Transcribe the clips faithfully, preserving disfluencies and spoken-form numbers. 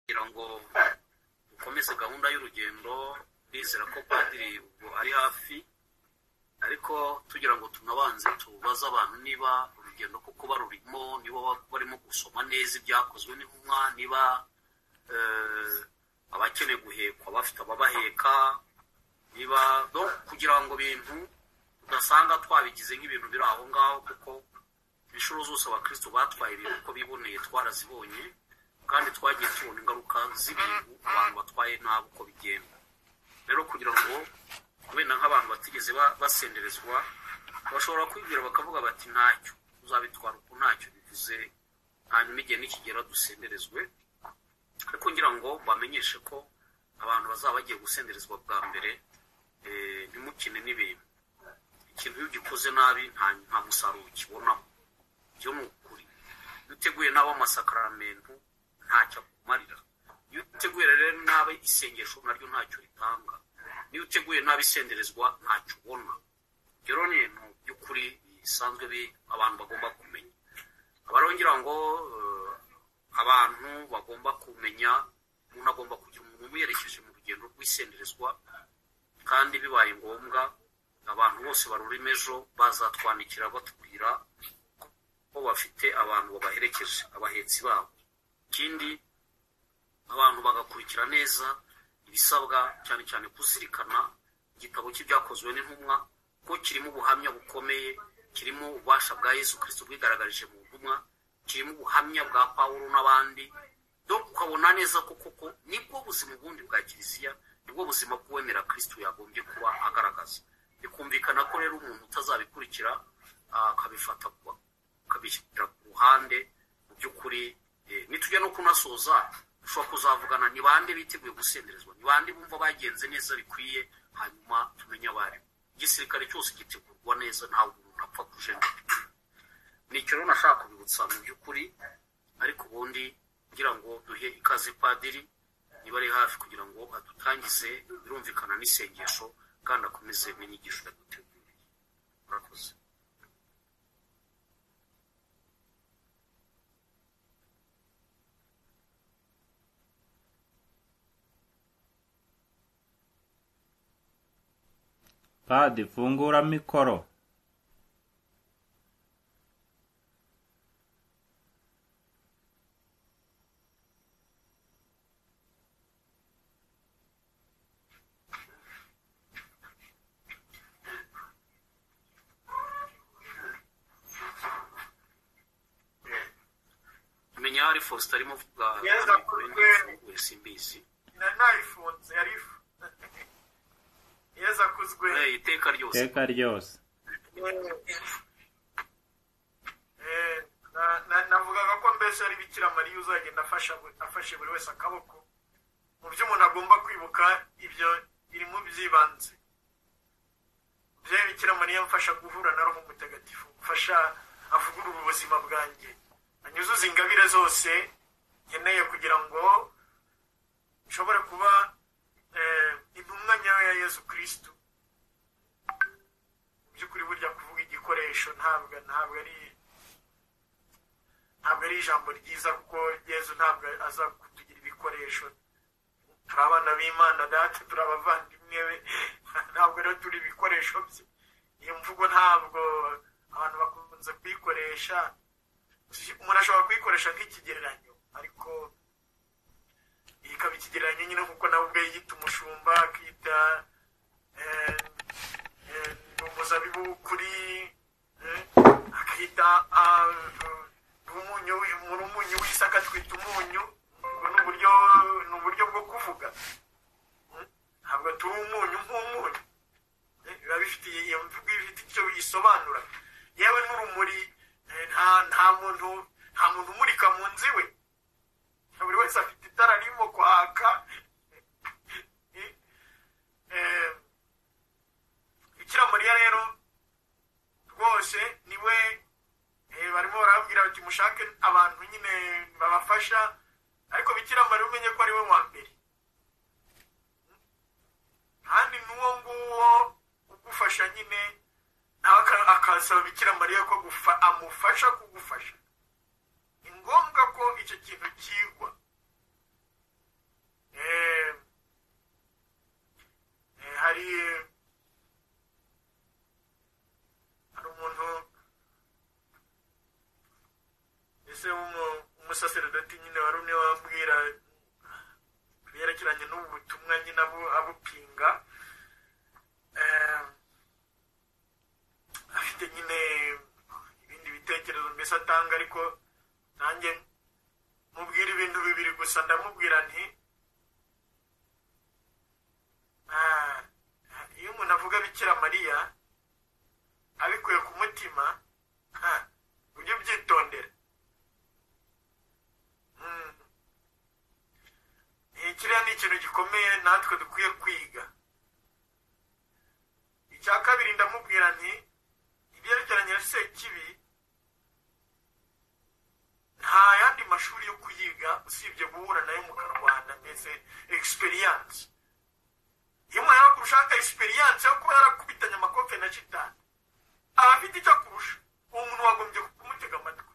kugira ngo ukomeze gahunda y'urugendo bizera ko padiri ubwo ari hafi, ariko tugira ngo tunabanze tubaze abantu niba urugendo koko barurimo, niba barimo gusoma neza ibyakozwe n'intumwa, niba abakeneye guhekwa bafite ababaheka, niba kugira ngo ibintu udasanga twabigize nk'ibintu biri aho ngaho, kuko inshuro zose abakristo batwaye ibintu uko biboneye twarazibonye, kandi twagiye tubona ingaruka z'ibintu abantu batwaye nabi uko bigenda. Rero kugira ngo wenda nk'abantu batigeze basenderezwa bashobora kwibwira bakavuga bati ntacyo uzabitwara uko ntacyo bivuze, hanyuma igihe nikigera dusenderezwe. Ariko ngira ngo bamenyeshe ko abantu bazaba bagiye gusenderezwa bwa mbere ntimukine n'ibintu. Ikintu iyo gikoze nabi nta musaruro ukibonamo, byo ni ukuri. Iyo uteguye nabi amasakaramentu ntacyo akumarira, iyo uteguye rero nabi isengesho naryo ntacyo ritanga, niyo uteguye nabi isenderezwa ntacyo ubona. Rero ni ibintu by'ukuri bisanzwe abantu bagomba kumenya. Abarongira ngo abantu bagomba kumenya, umuntu agomba kugira umuntu umuyerekeje mu rugendo rw'isenderezwa, kandi bibaye ngombwa abantu bose barurimo ejo bazatwandikira batubwira ko bafite abantu babaherekeje, abahetsi babo. Ikindi abantu bagakurikira neza ibisabwa, cyane cyane kuzirikana igitabo cy'ibyakozwe n'intumwa ko kirimo ubuhamya bukomeye, kirimo ububasha bwa Yesu Kristo bwigaragarije mu ntumwa, kirimo ubuhamya bwa Pawulo n'abandi, do ukabona neza ko koko nibwo buzima bundi bwa Kiliziya, nibwo buzima bw'uwemera Kristo yagombye kuba agaragaza. Bikumvikana ko rero umuntu utazabikurikira akabifata akabishyira ku ruhande, mu by'ukuri nitujya no kunasoza dushobora kuzavugana ni bande biteguye gusenderezwa, ni bande bumva bagenze neza bikwiye, hanyuma tumenye abari. Igisirikare cyose gitegurwa neza, ntabwo umuntu apfa kujenda. Ni icyo rero nashaka kubibutsa mu by'ukuri, ariko ubundi kugira ngo duhe ikaze padiri niba ari hafi kugira ngo adutangize birumvikana n'isengesho, kandi akomeze n'inyigisho yaduteguriye. Murakoze. Padi, fungura mikoro. Menyari Faustin arimo vuga kuri simbizi. Nanayifunze yarifu. Yeza kuzwe. Eh iteka ryose. Iteka ryose. Eh na navugaga ko mbese ari Bikira Mariya uzagenda afasha afashe buri wese akaboko. Mu byo umuntu agomba kwibuka ibyo biri mu byibanze. Bye Bikira Mariya mfasha guhura na Roho Mutagatifu, mfasha avugurura ubuzima bwanjye, anyuzuza ingabire zose nkeneye kugira ngo nshobore kuba intumwa nyayo ya Yesu Kristo. Byukuri burya kuvuga igikoresho ntabwo ntabwo ari ntabwo ari ijambo ryiza, kuko Yesu ntabwo aza kutugira ibikoresho. Turi abana b'Imana data, turi abavandimwe be, ntabwo rero turi ibikoresho bye. Iyo mvugo ntabwo abantu bakunze kuyikoresha. Umuntu ashobora kuyikoresha nk'ikigereranyo, ariko ikaba ikigereranyo nyine kuko nawe ubwe yita umushumba, akita umuzabibu kuri, akita umunyu w'isaka twita umunyu. Ni uburyo ni uburyo bwo kuvuga, ntabwo turi umunyu nk'umunyu. Biba bifite iyo mvugo ifite icyo bisobanura. Yewe n'urumuri, nta nta muntu nta muntu umurika mu nzu iwe, buri wese afite itara ririmo kwaka. Bikira Mariya rero rwose niwe barimo barabwira bati mushake abantu nyine babafasha, ariko Bikira Mariya umenye ko ari we wa mbere, kandi n'uwo nguwo ugufasha nyine nawe akasaba Bikira Mariya ko amufasha kugufasha. Ni ngombwa ko icyo kintu kigwa. umusaseredoti nyine wari umwe wambwira yerekeranye n'ubu butumwa nyine abupinga, afite nyine ibindi bitekerezo mbese atanga, ariko nanjye mubwira ibintu bibiri gusa. Ndamubwira nti iyo umuntu avuga Bikira Mariya abikuye ku mutima ujye ubyitondera. Kiriya ni ikintu gikomeye natwe dukwiye kwiga. Icya kabiri ndamubwira nti ibyerekeranye na Sekibi nta yandi mashuri yo kuyiga usibye guhura nayo mu Karwanda, mbese experience. Iyo umuntu yakurusha experience yo kuba yarakubitanye amakofe na shitani, aba afite icyo akurusha. Uwo muntu wagombye kumutega amatwi.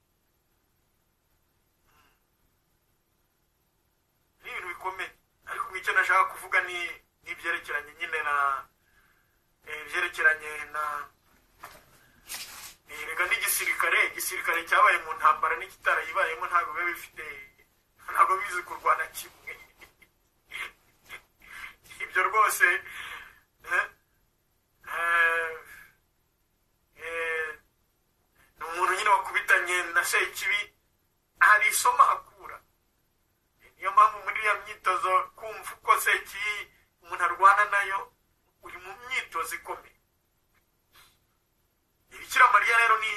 Ni ibintu bikomeye, ariko icyo nashaka kuvuga ni ibyerekeranye nyine na ibyerekeranye na rega n'igisirikare. Igisirikare cyabaye mu ntambara n'ikitarayibayemo ntabwo biba bifite, ntabwo bizi kurwana kimwe. Ibyo rwose ni umuntu nyine wakubitanye na Sekibi, hari isomo akura. Niyo mpamvu muri ya myitozo kumva uko Sekibi umuntu arwana nayo, uri mu myitozo ikomeye. Bikira Mariya rero ni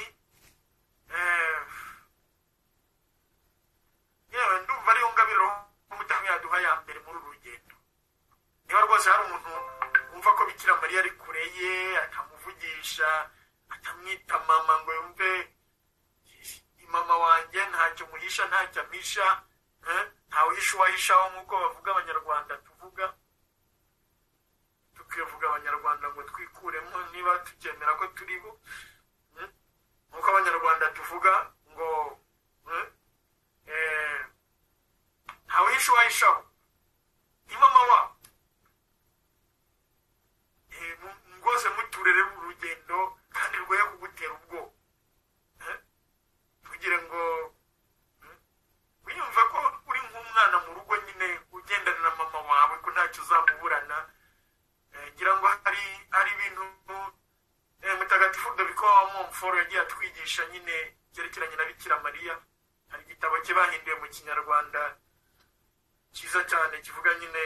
yewe ndumva ariyo ngabiro umutamwe yaduha ya mbere muri uru rugendo. Niba rwose hari umuntu wumva ko Bikira Mariya ari kure ye, atamuvugisha, atamwita mama ngo yumve mama wanjye ntacyo muhisha ntacyo amisha, ntawe uhisha uwahishaho nk'uko bavuga Abanyarwanda tuvuga. Tukivuga Abanyarwanda ngo twikuremo niba tukemera ko turiho, nk'uko Abanyarwanda tuvuga ngo ntawe uhisha uwahishaho ni mama wabo. Rwose muturere urugendo kandi rwoye kugutera ubwoba, kugira ngo wiyumve ko uri nk'umwana mu rugo nyine ugendana na mama wawe, ko ntacyo uzamuburana. Ngira ngo hari hari ibintu Mutagatifu Dominiko wa Montfort yagiye atwigisha nyine byerekeranye na Bikira Mariya. Hari igitabo cye bahinduye mu Kinyarwanda cyiza cyane kivuga nyine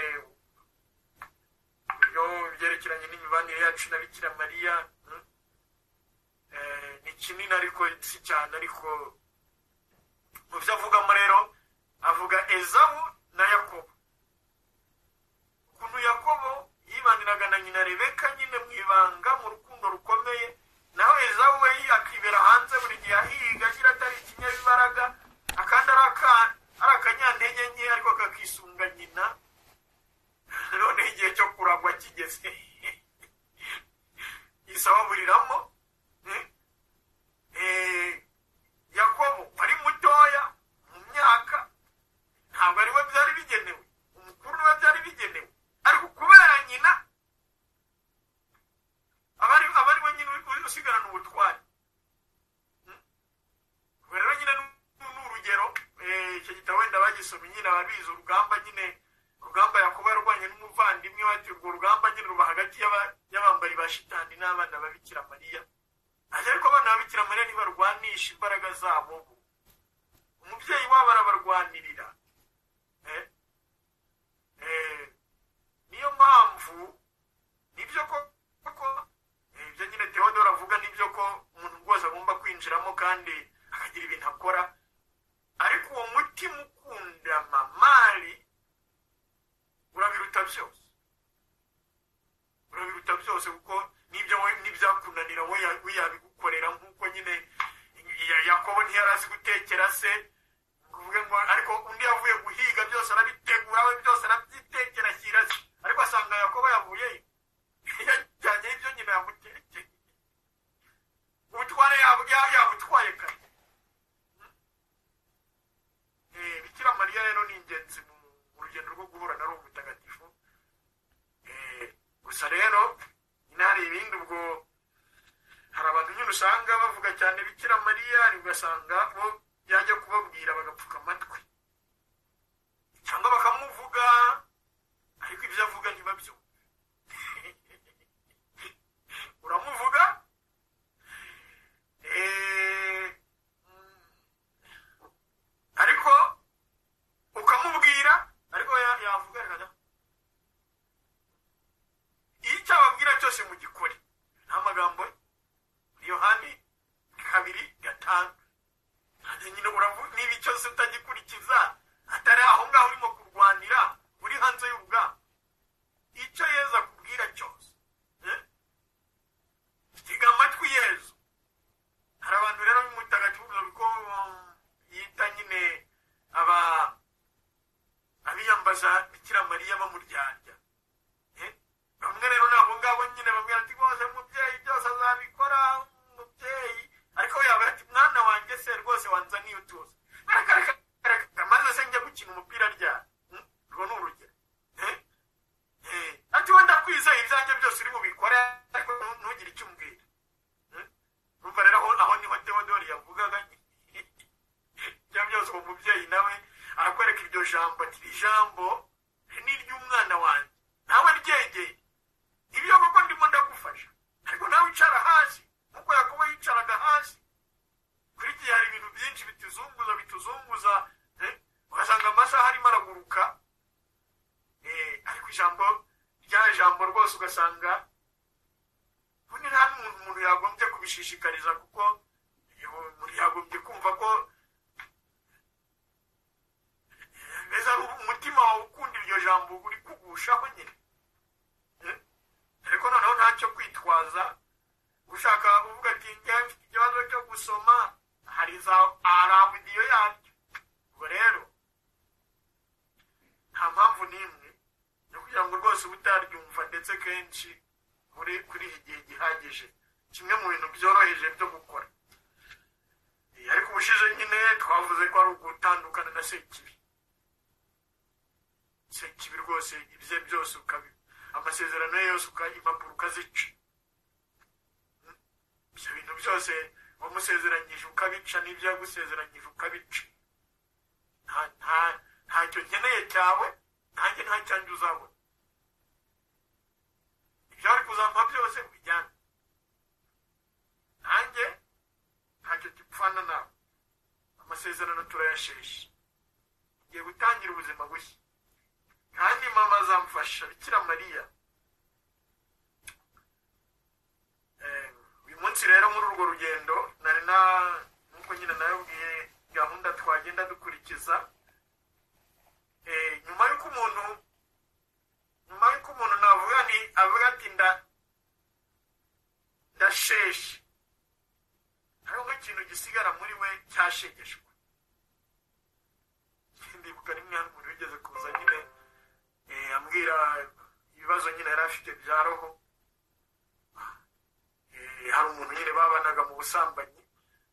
uburyo byerekeranye n'imibanire yacu na Bikira Mariya. Ni kinini ariko si cyane, ariko mu byo avugamo rero avuga Ezawu na Yakobo, ukuntu Yakobo yibaniraga na nyina Rebeka nyine mu ibanga mu rukundo rukomeye, naho Ezawu we akibera hanze buri gihe ahiga agira atari ikinyabibaraga, akandi ari akanyantege nke ariko kakisunga nyina. None igihe cyo kuragwa kigeze isaba buriramo. Yakobo ari mutoya mu myaka, ntabwo ari we byari bigenewe, umukuru we byari bigenewe, ariko kubera nyina abari abari we nyine usigarana ubutwari. Rero nyine n'urugero icyo gitabo wenda bagisomye nyine ababizi urugamba nyine urugamba Yakobo yarwanye n'umuvandimwe, bategura urugamba nyine ruba hagati y'abambari ba shitani n'abana ba Bikira Mariya. Ariko abana ba Bikira Mariya ntibarwanisha imbaraga zabo, umubyeyi wabo arabarwanirira. Niyo mpamvu nibyo koko ibyo nyine Theodore avuga, nibyo ko umuntu rwose agomba kwinjiramo kandi akagira ibintu akora, ariko uwo mutima ukunda mamari urabiruta byose, urabiruta byose, kuko nibyo nibyakunanira we yabigukorera. Nk'uko nyine Yakobo ntiyarazi gutekera se, kuvuga ngo ariko undi yavuye guhiga byose arabitegura, we byose arabyitekera ashyira se, ariko asanga Yakobo yavuyeyo yajyanye ibyo nyine yamutekeye, ubutware yabutwaye kare. Bikira Mariya rero ni ingenzi mu rugendo rwo guhura na Roho Mutagatifu. Gusa rero hari ibindi, ubwo hari abantu nyine usanga bavuga cyane Bikira Mariya, ugasanga bo yajya kubabwira bagapfuka bambaza Bikira Mariya bamuryarya. Bamwe rero nabo ngabo nyine bamwe ati rwose umubyeyi byose azabikora umubyeyi, ariko yaba ati mwana wanjye se rwose wanzaniye utuzi maze se njya gukina umupira rya urwo ni urugero. Ati wenda kwizeye ibyanjye byose uri bubikore ariko ntugire icyo umbwira. Urumva rero aho niho Theodore yavugaga ibyo byose uwo mubyeyi nawe arakwereka iryo jambo ati ijambo ni iry'umwana wanjye nawe ryegeye ibyo koko ndimo ndagufasha, ariko nawe wicara hasi nkuko Yakobo yicaraga hasi. Kuri iki hari ibintu byinshi bituzunguza bituzunguza ugasanga amasaha arimo araguruka, ariko ijambo rya jambo rwose ugasanga ubundi nta n'umuntu umuntu yagombye kubishishikariza, kuko umuntu yagombye kumva ko mbese umutima wawe ukunda iryo jambo uri kugushaho nyine. Ariko noneho ntacyo kwitwaza ushaka uvuga ati njye mfite ikibazo cyo gusoma, hari za aramudiyo yabyo. Ubwo rero nta mpamvu n'imwe yo kugira ngo rwose utaryumva, ndetse kenshi muri kuri iki gihe gihagije kimwe mu bintu byoroheje byo gukora. Ariko ubushize nyine twavuze ko ari ugutandukana na Sekibi. Sekibi rwose ibye byose ukabi amasezerano yose ukayipapuro ukazica. Ibyo bintu byose wamusezeranyije ukabica, n'ibyo yagusezeranyije ukabica. Ntacyo nkeneye cyawe, nanjye nta cyanjye uzabona. Ibyo wari kuzampa byose ubijyane, nanjye ntacyo gipfana nawe. Amasezerano turayasheshe, ngiye gutangira ubuzima bushya kandi mama azamfasha. Bikira Mariya uyu munsi rero muri urwo rugendo nari na nkuko nyine nayabwiye gahunda twagenda dukurikiza, nyuma y'uko umuntu nyuma y'uko umuntu navuga ni avuga ati nda ndasheshe, hariho nk'ikintu gisigara muri we cyashegeshwe. Ndibuka rimwe hari umuntu wigeze kuza nyine ambwira ibibazo nyine yari afite bya roho. Hari umuntu nyine babanaga mu busambanyi,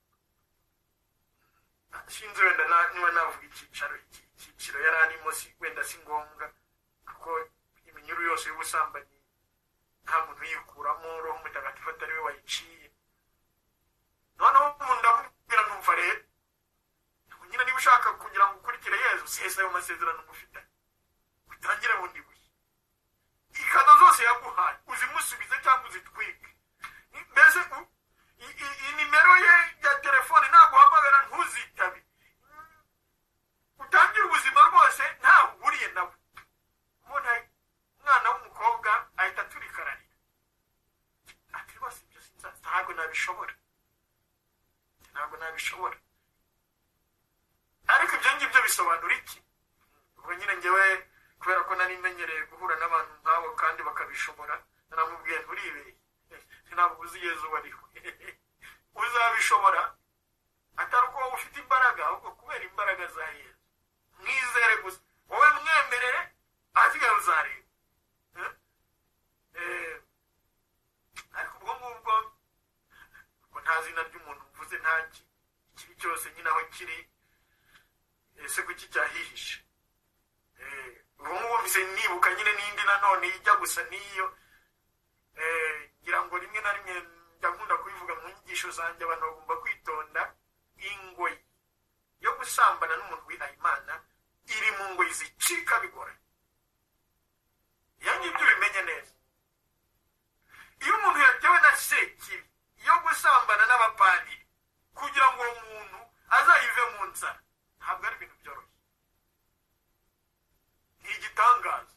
sinzi wenda niba navuga icyicaro icyiciro yari arimo, si wenda si ngombwa kuko iminyuru yose y'ubusambanyi nta muntu yikuramo, Roho Mutagatifu atari we wayiciye. Noneho umuntu ndamubwira numva rero nyine niba ushaka kugira ngo ukurikire Yezu sesa ayo masezerano mufite utangire bundi bushya. Ikado zose yaguhaye uzimusubize cyangwa uzitwike. Mbese inimero ye ya telefone naguhamagara ntuzitabe, utangire ubuzima rwose ntawe uhuriye nawe. Ubona umwana w'umukobwa ahita turikararira ati rwose ibyo ntabwo nabishobora, ntabwo nabishobora. Ariko ibyo ngibyo bisobanura iki? Ubwo nyine njyewe kubera ko nari menyereye guhura n'abantu nk'abo kandi bakabishobora, naramubwiye nturibeye, ntabwo uzi Yezu wariho. Uzabishobora atari uko wowe ufite imbaraga, ahubwo kubera imbaraga za Yezu. Mwizere gusa, wowe mwemerere ahasigaye uzareba. Ariko ubwo ngubwo ngo nta zina ry'umuntu mvuze, ntaki ikibi cyose nyine aho kiri ese kuki cyahihishe. Ubwo ngubwo mbise nibuka nyine n'indi nanone ijya gusa n'iyo, ngira ngo rimwe na rimwe njya nkunda kubivuga mu nyigisho zanjye, abantu bagomba kwitonda. Ingoyi yo gusambana n'umuntu wihaye Imana iri mu ngoyi zicika bigoranye. Iyo ngibyo ubimenye neza. Iyo umuntu yatewe na Sekibi yo gusambana n'abapadiri kugira ngo uwo muntu azayive mu nzara, ntabwo ari ibintu byoroshye, ni igitangaza.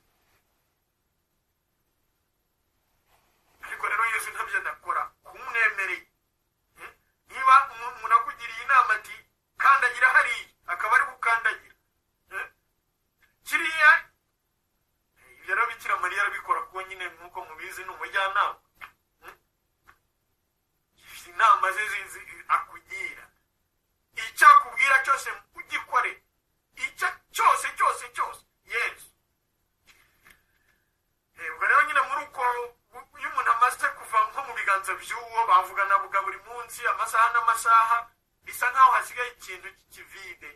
Ariko rero Yesu ntabyo adakora, kumwemereye. Niba umuntu akugiriye inama ati kandagira hariya, akaba ari gukandagira kiriya, ibyo rero Bikira Mariya arabikora kuko nyine nk'uko mubizi ni umujyanama. Inama ze akugira, icyo akubwira cyose ugikore, icyo cyose cyose cyose Yesu bibaza by'uwo bavuganaga buri munsi amasaha n'amasaha bisa nkaho hasigaye ikintu cy'ikivide.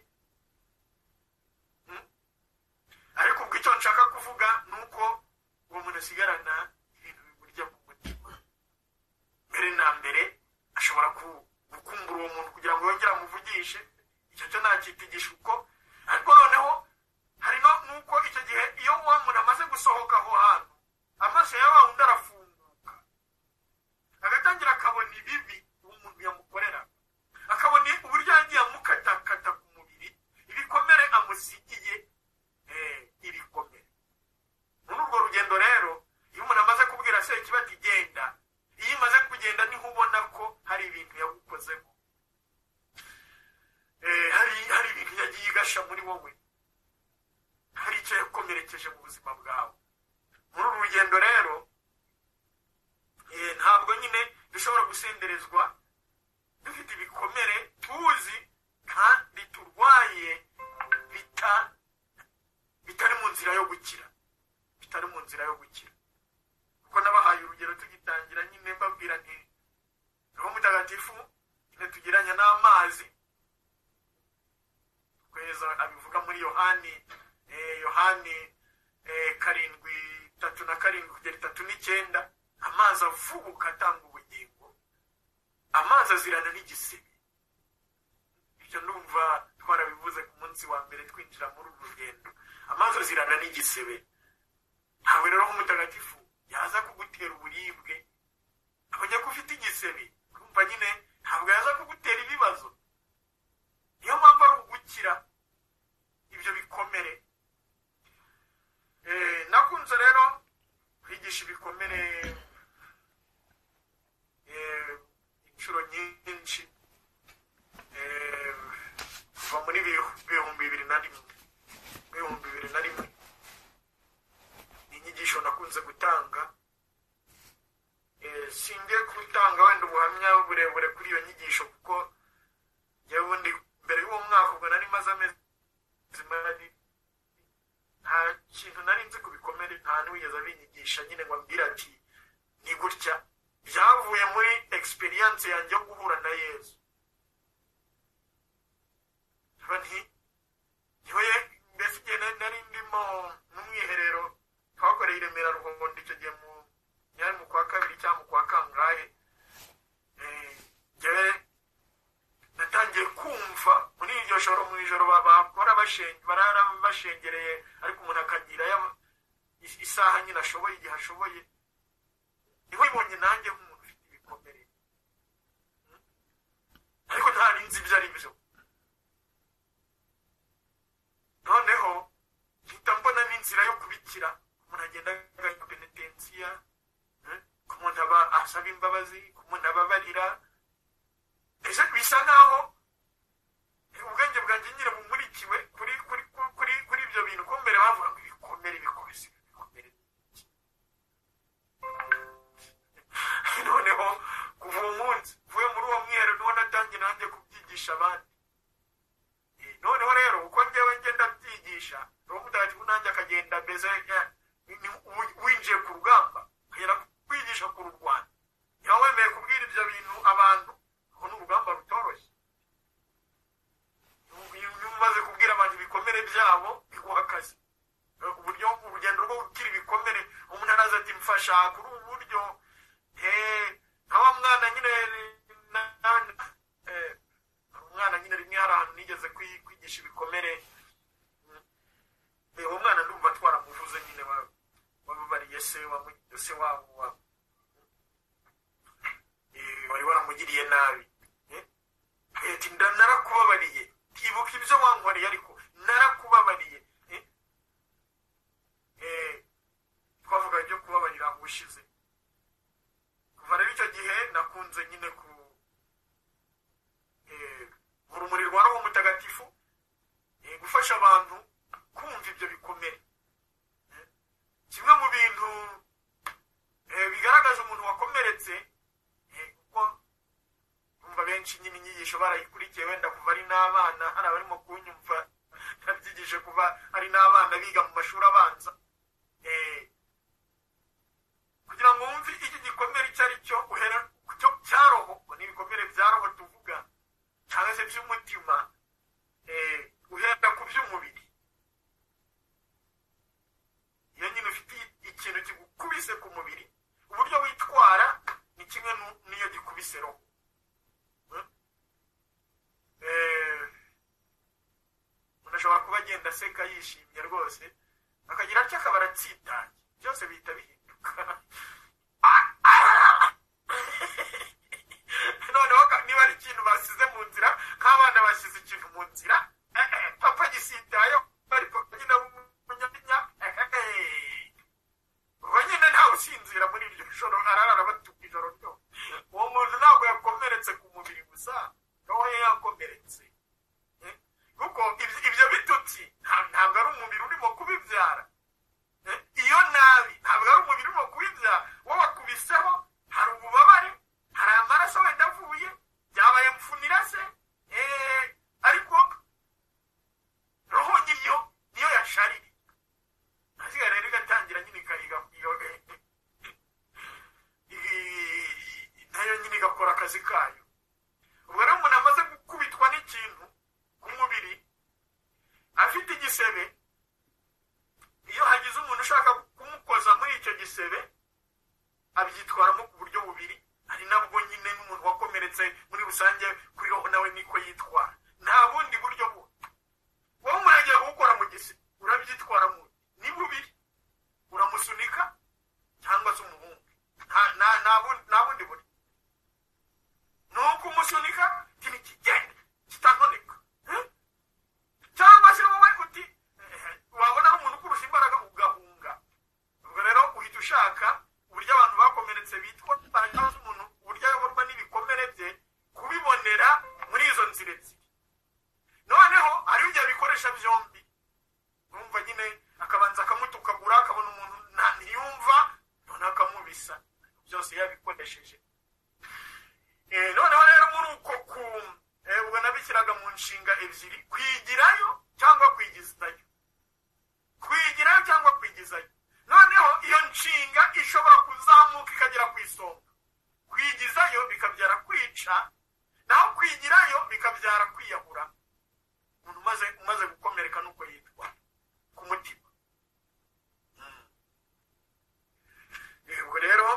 Ariko ubwo icyo nshaka kuvuga ni uko uwo muntu asigarana ibintu bimurya ku mutima. Mbere na mbere ashobora gukumbura uwo muntu kugira ngo yongere amuvugishe, icyo cyo ntakitigisha uko. Ariko noneho hari nuko icyo gihe iyo uwo muntu amaze gusohoka aho hantu amaso ya wa wundi arafunguka, agatangira akabona ibibi uwo muntu yamukorera, akabona uburyo yagiye amukatakata ku mubiri, ibikomere amusigiye ibikomere. Muri urwo rugendo rero iyo umuntu amaze kubwira se ikibati genda, iyo imaze kugenda niho ubona ko hari ibintu yagukozemo, hari hari ibintu yagiye igasha muri wowe, hari icyo yakomerekeje mu buzima bwawe. Muri uru rugendo rero ntabwo nyine dushobora gusenderezwa dufite ibikomere tuzi kandi turwaye bita bitari mu nzira yo gukira, bitari mu nzira yo gukira. Kuko nabahaye urugero tugitangira nyine mbabwira nti Roho Mutagatifu nyine tugiranya n'amazi, kweza abivuga muri Yohani eh, Yohani eh, karindwi tatu na karindwi kugera itatu n'icyenda, amazi avubuka atanga ubugingo, amazi azirana n'igisebe. Ibyo ndumva twarabivuze ku munsi wa mbere twinjira muri uru rugendo, amazi azirana n'igisebe. Ntabwo rero Mutagatifu yaza kugutera uburibwe, abajya ko ufite igisebe, kumva nyine ntabwo yaza kugutera ibibazo. Niyo mpamvu ari ugukira ibyo bikomere. Eh, nakunze rero kwigisha ibikomere eh, inshuro nyinshi eh, kuva muri ibihumbi bibiri na rimwe ibihumbi bibiri na rimwe inyigisho nakunze gutanga. Eh, singiye gutanga wenda ubuhamya burebure kuri iyo nyigisho kuko yewe ndi mbere y'uwo mwaka ubwo nari maze amezi mari nta kintu nari nzi ku bikomere, nta n'uwigeze abinyigisha nyine ngo ambwire ati ni gutya. Byavuye muri experience yanjye yo guhura na Yesu. Nti yewe mbese igihe nari ndimo n'umwiherero twakoreye i Remera Ruhondo, icyo gihe mu nyari mu kwa kabiri cyangwa mu kwa kangahe, njyewe natangiye kumva muri iryo joro mu ijoro bakora barara bashengereye, ariko umuntu akagira isaha nyine ashoboye igihe ashoboye. Niho ibonye nanjye nk'umuntu ufite ibikomere, ariko nta nzi ibyo ari byo. Noneho mpita mbona n'inzira yo kubikira, umuntu agenda agahita penetensiya, ku muntu aba asaba imbabazi, ku muntu ababarira. Ese bisa nkaho ubwenge bwanjye nyine bumurikiwe kuri kuri kuri kuri ibyo bintu. Ko mbere bavuga ngo ibikomere bikomeze ibikomere, noneho kuva uwo munsi vuye muri uwo mwiherero niho natangiye nanjye kubyigisha abandi. Noneho rero uko njyewe ngenda byigisha, Roho Mutagatifu nanjye akagenda mbese winjiye ku rugamba, akagera kwigisha ku rwanda. Niba wemeye kubwira ibyo bintu abantu, aho n'urugamba rutoroshye. Iyo umaze kubwira abantu ibikomere byabo biguha akazi. Uburyo urugendo rwo gukira ibikomere, umuntu araza ati mfasha kuri ubu buryo. Nka wa mwana nyine umwana nyine rimwe hari ahantu nigeze kwigisha ibikomere. Uwo mwana ndumva twaramuvuze nyine wababariye se se wabo wari waramugiriye nabi. Ati narakubabariye, tibuka ibyo wankoreye ariko narakubabariye. Twavuga ibyo kubabarira ubushize. Kuva rero icyo gihe nakunze nyine ku urumuri rwa Roho Mutagatifu gufasha abantu kumva ibyo bikomere. Kimwe mu bintu bigaragaza umuntu wakomeretse, kuko umva benshi nyine inyigisho barayikurikiye wenda kuva ari n'abana, hari abarimo kunyumva nabyigije kuva ari n'abana biga mu mashuri abanza, kugira ngo wumve iki gikomere icyo ari cyo uhera yishimye rwose akagira atya akaba aratsitaye byose bihita bihinduka noneho niba ari ikintu basize mu nzira nk'abana bashyize ikintu mu nzira papa gisitaye ariko nyine w'umunyanya ubwo nyine ntawe usinzira muri iryo joro ararara batuka ijoro ryo uwo muntu ntabwo yakomeretse ku mubiri gusa roho ye yakomeretse kuko ibyo bitutsi ntabwo ari umubiri urimo kubibyara iyo nabi ntabwo ari umubiri urimo kubibyara wowe wakubiseho hari ububabare hari amaraso wenda avuye byabaye mfunira se ariko roho nyiriyo niyo yashaririye asigaye rero igatangira nyine ikayiga nayo nyine igakora akazi kayo ubwo rero umuntu amaze gukubitwa n'ikintu ku mubiri afite igisebe iyo hagize umuntu ushaka kumukoza muri icyo gisebe abyitwaramo ku buryo bubiri ari nabwo nyine n'umuntu wakomeretse muri rusange kuri roho nawe niko yitwara nta bundi buryo bundi wowe umuntu agiye kuwukora mu gisebe urabyitwaramo ni bubiri uramusunika cyangwa se umuhungu nta bundi buryo ni ukumusunika ikintu kigenda kitanoneka cyangwa se wowe uti wabona ari umuntu ukurusha imbaraga ugahunga ubwo rero uhita ushaka uburyo abantu bakomeretse bitwa cyangwa se umuntu uburyo ayoborwa n'ibikomere bye kubibonera muri izo nzira ebyiri noneho hari ibyo bikoresha byombi numva nyine akabanza akamutukagura akabona umuntu ntiyumva noneho akamubisa byose yabikoresheje noneho rero muri uko ku ubwo nabishyiraga mu nshinga ebyiri kwigirayo cyangwa kwigizayo kwigirayo cyangwa kwigizayo noneho iyo nshinga ishobora kuzamuka ikagera ku isonga kwigizayo bikabyara kwica naho kwigirayo bikabyara kwiyahura umuntu umaze umaze gukomereka nuko yitwa ku mutima ubwo rero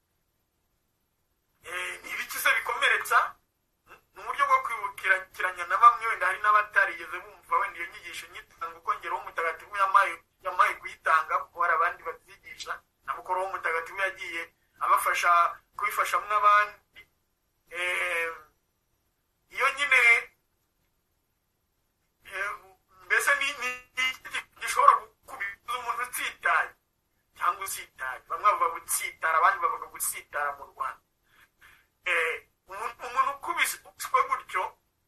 ni ibiki se bikomeretsa ni uburyo bwo kwibukiranya na bamwe wenda hari n'abatarigeze bumva wenda iyo nyigisho nyitanga uko ngero w'umutagatifu yamaye kuyitanga kuko hari abandi babyigisha nabo ko roho mutagatifu yagiye abafasha kubifashamo n'abandi iyo nyine mbese ni gishobora kubiza umuntu utsitaye cyangwa usitaye bamwe bavuga gutsitara abandi bavuga gutsitara mu Rwanda umuntu ukubiswe gutyo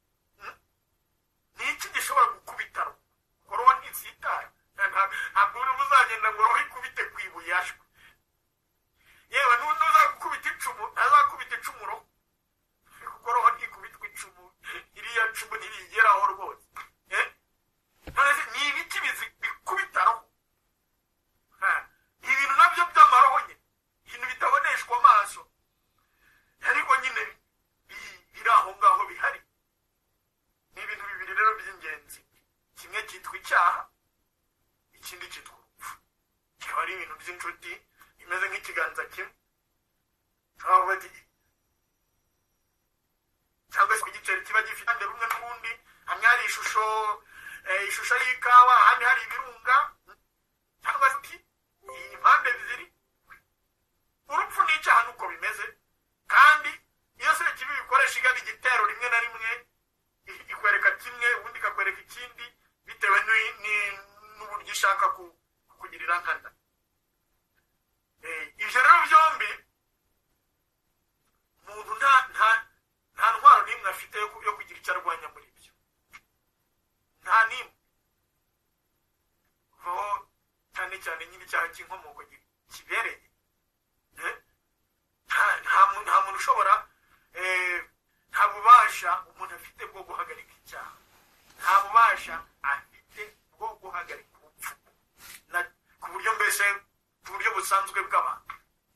ni iki gishobora gukubita roho ntitsitaye ntabwo uri buzagenda ngo roho ikubite ku ibuye yashwe yewe n'uzakubita icumu ntazakubita icumu roho kuko roho ntikubitwa icumu iriya cumu ntirigeraho rwose ni ibiki bikubita roho ni ibintu nabyo by'amaroho nyine ibintu bitaboneshwa amaso ariko nyine biri aho ngaho bihari ni ibintu bibiri rero by'ingenzi kimwe cyitwa icyaha ikindi cyitwa urupfu kikaba ari ibintu by'inshuti bimeze nk'ikiganza kimwe cyangwa se igiceri kiba gifite impande rumwe n'ubundi hamwe hari ishusho ishusho y'ikawa ahandi hari ibirunga cyangwa se impande ebyiri urupfu n'icyaha nuko bimeze kandi iyo se kibi bikoresha igana igitero rimwe na rimwe ikwereka kimwe ubundi ikakwereka ikindi bitewe n'uburyo ishaka kukugirira nkana ibyo rero byombi umuntu nta ntwaro n'imwe afite yo kugira icyo arwanya muri byo nta n'imwe kuvaho cyane cyane nyine icyaha cy'inkomoko kibereye nta muntu ushobora nta bubasha umuntu afite bwo guhagarika icyaha nta bubasha afite bwo guhagarika urupfu ku buryo mbese ku buryo busanzwe bw'abantu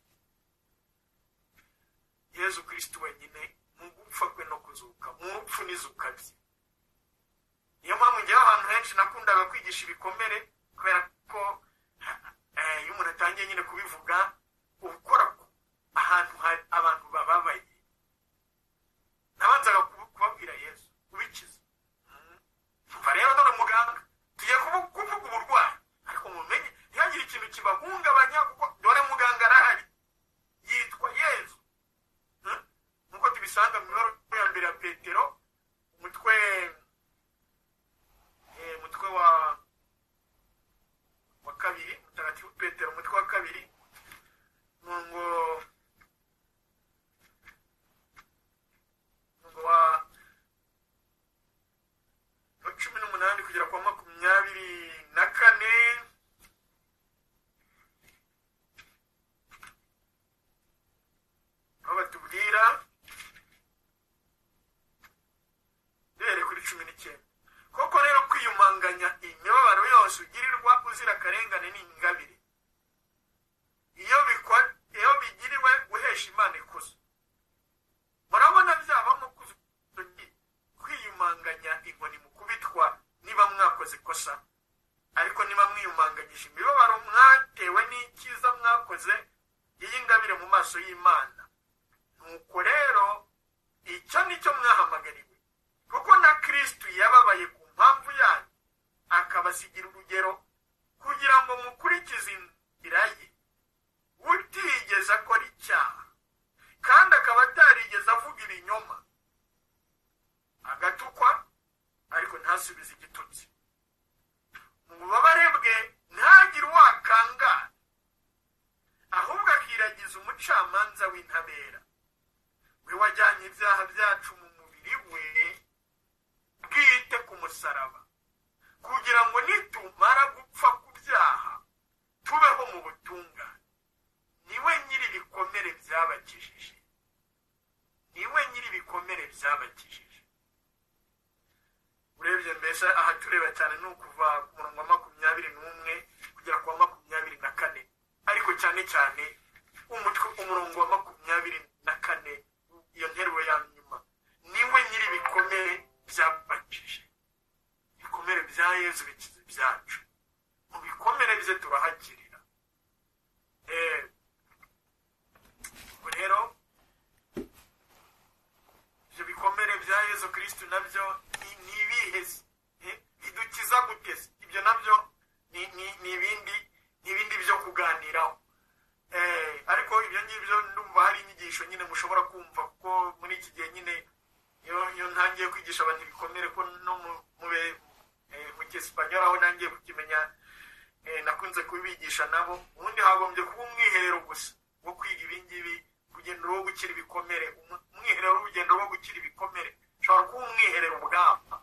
Yezu Kristo wenyine mu gupfa kwe no kuzuka mu rupfu n'izuka bye niyo mpamvu ngewe ahantu henshi nakundaga kwigisha ibikomere kubera ko iyo umuntu atangiye nyine kubivuga ukora ahantu abantu bababaye nabanzaga kubabwira Yesu ubikiza mva rero dore muganga tugiye kuvuga ikintu kibahungabanya kuko dore muganga arahari yitwa Yesu. Nkuko tubisanga mu nkuru ya mbere ya Petero umutwe eh umutwe wa wa kabiri, mutagatifu Petero umutwe wa kabiri ngo ngo wa cumi n'umunani kugera kwa makumyabiri na kane. aho batubwira duhere kuri cumi n'icyenda koko rero kwiyumanganya imibabaro yose ugirirwa uzira akarengane n'ingabire iyo bikwa iyo bigiriwe guhesha Imana ikuzo. Murabona byabamo kwiyumanganya inkoni mu kubitwa niba mwakoze kosa, ariko niba mwiyumanganyije imibabaro mwatewe n'ikiza mwakoze y'ingabire mu maso y'Imana. Nuko rero icyo nicyo mwahamagariwe, kuko na Kristo yababaye ku mpamvu yanyu akabasigira urugero kugira ngo mukurikize inzira ye, utigeze akora icyaha kandi akaba atarigeze avuga ibinyoma, agatukwa ariko ntasubize igitutsi. Mu bubabare bwe ntagire uwakangara, ahubwo akiragiza umucamanza w'intabera, we wajyanye ibyaha byacu mu mubiri we bwite ku musaraba, kugira ngo nitumara gupfa ku byaha tubeho mu butungane. Niwe nyiri ibikomere byabakijije, niwe nyiri ibikomere byabakijije. Urebye mbese aha tureba cyane ni ukuva ku murongo wa makumyabiri n'umwe kugera ku wa makumyabiri na kane, ariko cyane cyane umutwe umurongo wa makumyabiri na kane, iyo nteruro ya nyuma, niwe nyiri ibikomere byabakijije. Ibikomere bya Yesu bikiza ibyacu, mu bikomere bye turahakirira. eh rero ibyo bikomere bya Yesu Kristo nabyo ni ibiheze bidukiza guteze, ibyo nabyo ni ibindi n'ibindi byo kuganiraho. eh ariko ibyo ngibyo ndumva hari inyigisho nyine mushobora kumva, kuko muri iki gihe nyine iyo ntangiye kwigisha abantu ibikomere, ko no mube mu Cyesipanyol aho nangiye kukimenya nakunze kubigisha nabo, ubundi hagombye kuba umwiherero gusa wo kwiga ibingibi, urugendo rwo gukira ibikomere. Umwiherero w'urugendo rwo gukira ibikomere ushobora kuba umwiherero ubwabo,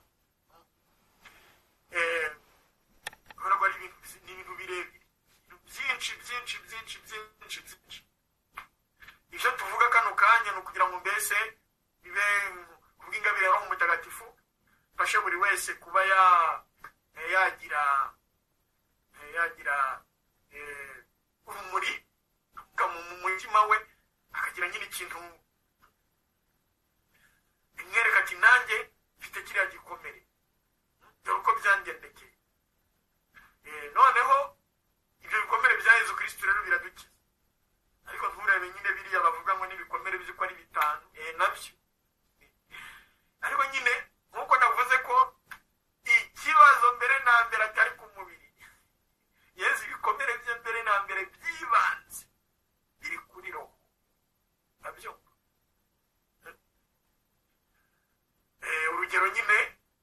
kubera ko ari ibintu birebire byinshi byinshi byinshi byinshi byinshi. Ibyo tuvuga kano kanya ni ukugira ngo mbese bibe kubw'ingabire ya Roho Mutagatifu fashe buri wese kuba yagira yagira urumuri mu mutima we, akagira nyine ikintu bimwereka ati nanjye mfite kiriya gikomere, dore uko byangendekeye. Noneho ibyo bikomere bya Yesu Kristo rero biradukiza, ariko nturebe nyine biriya bavuga ngo n'ibikomere by'uko ari bitanu nabyo. Ariko nyine nk'uko navuze ko ikibazo mbere na mbere atari ku mubiri, Yesu ibikomere bye mbere na mbere byibanze biri kuri roho nabyo. urugero nyine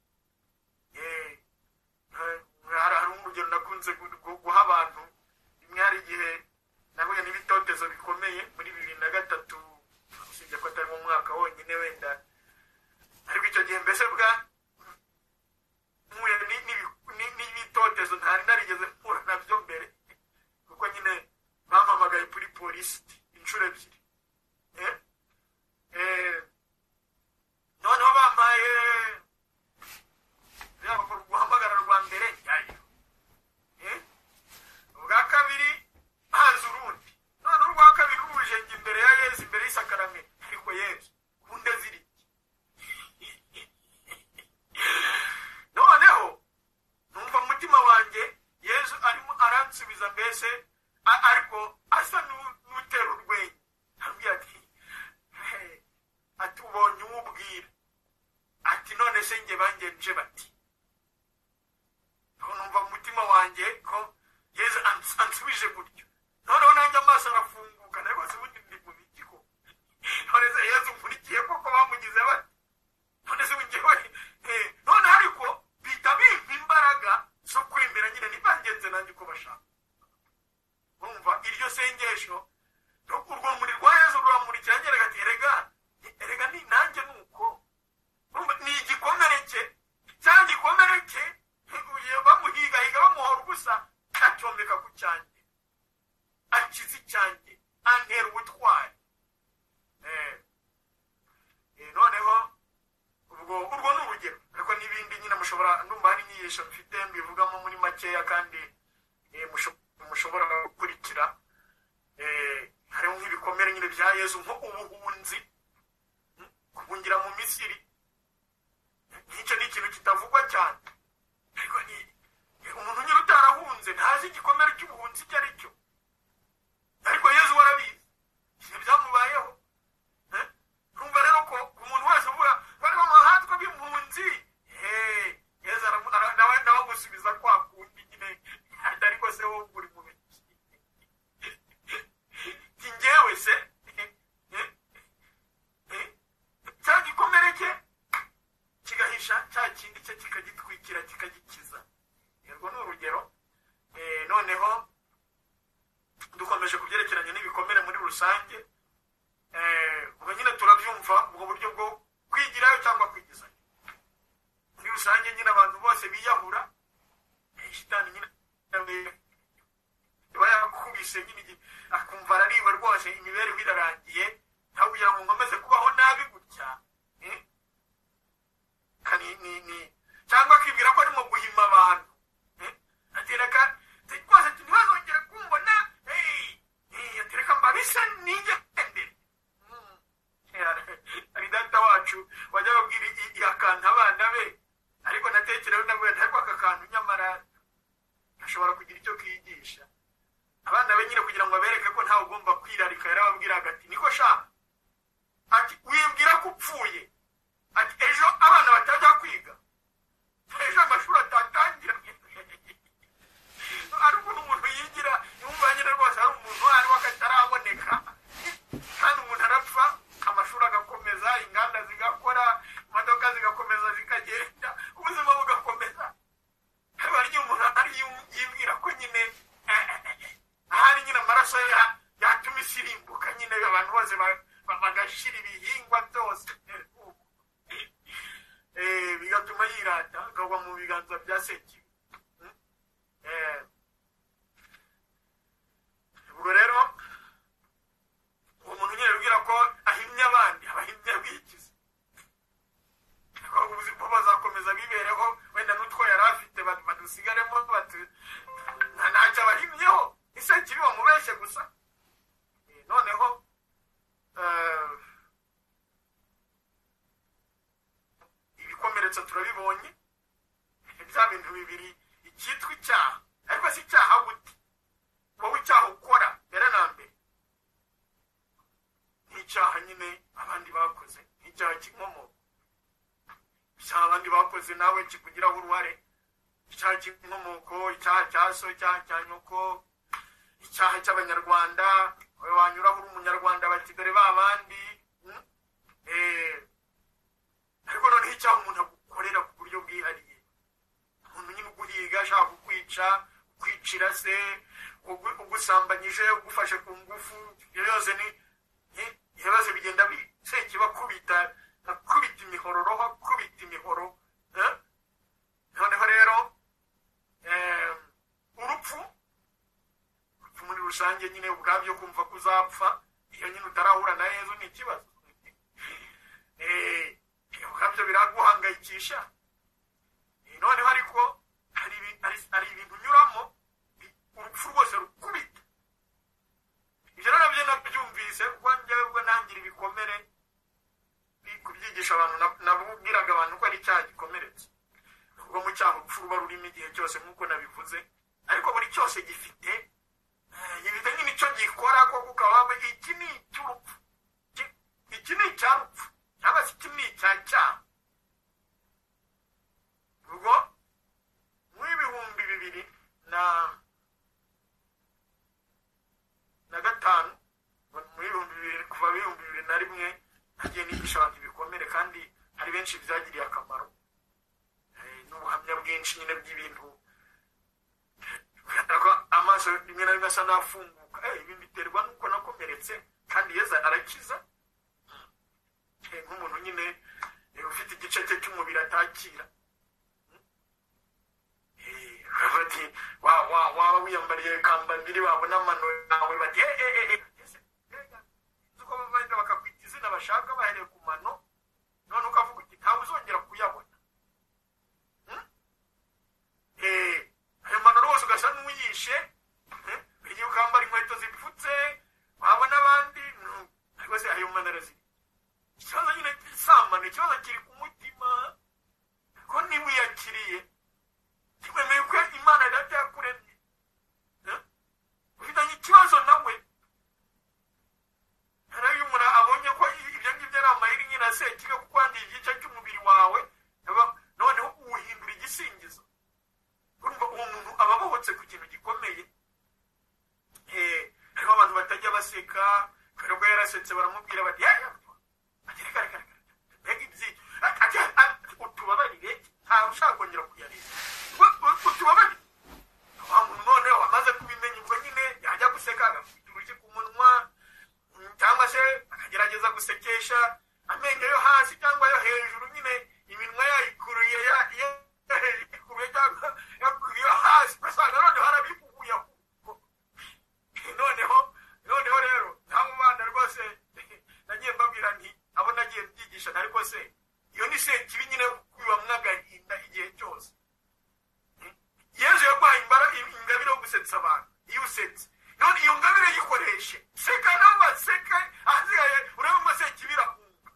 hari urugero nakunze guha abantu, rimwe hari igihe nahuye n'ibitotezo bikomeye muri bibiri na gatatu, usibye ko atari mu mwaka wonyine wenda, ariko icyo gihe mbese bwa mpuye n'ibitotezo ntari narigeze mpura nabyo mbere, kuko nyine bampamagaye kuri polisi inshuro ebyiri. noneho bampaye guhamagara rwa mbere njyayo, ubwa kabiri haza urundi, none urwa kabiri ruje njye imbere ya Yesu, imbere y'isakaramento, ariko Yesu kunde ziri noneho numva umutima wanjye Yesu arimo aransubiza mbese, ariko asa n'utera urwenya, arambwira ati ati ubonye uwubwira, ati none se njye bangenje bati. Numva umutima wanjye ko Yesu ansubije gutyo noneho nanjye amaso arafunguka ariko se ubundi ndi mu biki ko none se yezu nkurikiye koko bamugize bati none se njyewe none ariko bita bimpa imbaraga zo kwemera nyine nibangenze nanjye uko bashaka urumva iryo sengesho urwo rumuri rwa yezu ruramurikira nyereka ati erega erega ni nanjye nuko urumva ni igikomere cye cya gikomere cye bamuhigahiga bamuhora ubusa acyomeka ku cyanjye akiza icyanjye antera ubutwari noneho ubwo urwo ni urugero ariko n'ibindi nyine mushobora ndumva hari inyigisho mfite mbivugamo muri makeya kandi mushobora gukurikira hariho nk'ibikomere nyine bya yezu nko ubuhunzi guhungira mu Misiri nicyo ni ikintu kitavugwa cyane ariko ni umuntu nyine utarahunze ntazi igikomere cy'ubuhunzi icyo ari cyo ariko yezu warabizi ibyo byamubayeho urumva rero ko umuntu wese uvuga bari mu mahatwa b'impunzi yezu nawe nawe gusubiza kwa kundi nyine ariko se wowe uri mu biki njyewe se cya gikomere cye kigahisha cya kindi cye kikagitwikira kikagikiza yego ni urugero noneho dukomeje kubyerekeranye n'ibikomere muri rusange ubwo nyine turabyumva ubwo buryo bwo kwigirayo cyangwa kwigizayo muri rusange nyine abantu bose biyahura shitani nyine iba yakubise nyine akumva arariwe rwose imibereho irarangiye ntabwo kugira ngo nkomeze kubaho nabi gutya cyangwa akibwira ko arimo guhima abantu atereka rwose ntibazongere kumbona atereka mbabise nigendere hari data wacu wajya babwira akantu abana be ariko natekerewe nawe ntabwo aka kantu nyamara ashobora kugira icyo kiyigisha abana be nyine kugira ngo abereke ko ntawe ugomba kwirarika yarababwiraga ati niko shaka ati wibwira ko upfuye ati ejo abana batajya kwiga ejo amashuri atatangira ari ukuntu umuntu yigira yumva nyine rwose ari umuntu ari wakataraboneka kandi umuntu arapfa amashuri agakomeza inganda zigakora imodoka zigakomeza zikagenda ubuzima bugakomeza haba hari umuntu ari yibwira ko nyine ahari nyine amaraso yatuma isirimbuka nyine abantu bose bagashira ibihingwa byose bigatuma yirata akagwa mu biganza bya Sekibi ubwo rero uwo muntu nyine yibwira ko ahimye abandi abahimye abikiza ubuzima bazakomeza bibereho wenda n'utwo yari afite badusigaremo ntacyo abahimyeho Sekibi wamubeshye gusa noneho ibikomeretso turabibonye bya bintu bibiri icyitwa icyaha ariko si icyaha gute wowe icyaha ukora mbere na mbere n'icyaha nyine abandi bakoze n'icyaha cy'inkomoko icyaha abandi bakoze nawe kikugiraho uruhare icyaha cy'inkomoko icyaha cya so icyaha cya nyoko icyaha cy'abanyarwanda wowe wanyuraho uri umunyarwanda bati dore ba bandi ariko noneho icyaha umuntu agukorera ku buryo bwihariye umuntu nyine uguhiga ashaka kukwica ukwicira se ugusambanyije ugufashe ku ngufu ibyo byose ni ibibazo bigenda Sekibi akubita akubita imihoro roho akubita imihoro noneho rero urupfu urupfu muri rusange nyine ubwabyo kumva ko uzapfa iyo nyine utarahura na Yezu ni ikibazo ubwabyo biraguhangayikisha noneho ariko hari ibintu unyuramo urupfu rwose rukubita ibyo rero nabyo nabyumvise kuko njyewe nangira ibikomere kubyigisha abantu nabubwiraga abantu ko ari icyaha gikomeretse ubwo mu cyaha urupfu ruba rurimo igihe cyose nk'uko nabivuze ariko buri cyose gifite gifite nyine icyo gikora ko ukaba iki ni icy'urupfu iki ni icyarupfu cyangwa se iki ni icya cyaha ubwo mu ibihumbi bibiri na byinshi nyine by'ibintu ko amaso rimwe na rimwe asa n'afunguka. Ibi biterwa n'uko nakomeretse kandi Yesu arakiza. Nk'umuntu nyine ufite igice cye cy'umubiri atakira. Bati waba wiyambariye kambambiri babona amano yawe bati uko bavanga bakakwita izina bashaka bahereye ku mano, none ukavuga uti ntabwo uzongera kuyabona. Ayo mano rwose ugasa n'uyishe, igihe ukambara inkweto zipfutse wabona abandi ariko se ayo mano arazi. Ikibazo nyine cy'isamano, ikibazo kiri ku mutima ko niba uyakiriye kimemeye ko Imana data yakuremye, ufitanye ikibazo nawe. Hari iyo umuntu abonye ko ibyo ngibyo ari amayeri nyine asekiga kukwangiza igice cy'umubiri wawe, noneho uwuhindura igisingizo. Urumva uwo muntu aba abohotse ku kintu gikomeye. Hariho abantu batajya baseka, kubera ko yarasetse baramubwira bati utubabarire ntawe ushaka kongera kuyareba. Utubabarire wa muntu noneho amaze kubimenya ubwo nyine yajya guseka agafite urugi ku munwa, cyangwa se akagerageza gusekesha amenyo yo hasi cyangwa yo hejuru, nyine iminwa yayikuruye yayikuruye cyangwa yakuriye hasi, ugasanga noneho harabibuguye noneho noneho rero nta mubanda rwose nagiye mbabwira nti abo nagiye mbyigisha ariko se iyo ni se kibi nyine kubiba mwagahinda igihe cyose. Yesu yaguhaye ingabire yo gusetsa abantu iyo usetse, none iyo ngabire yikoreshe seka nawe baseke azigaye urebe ngo se kibira kumva.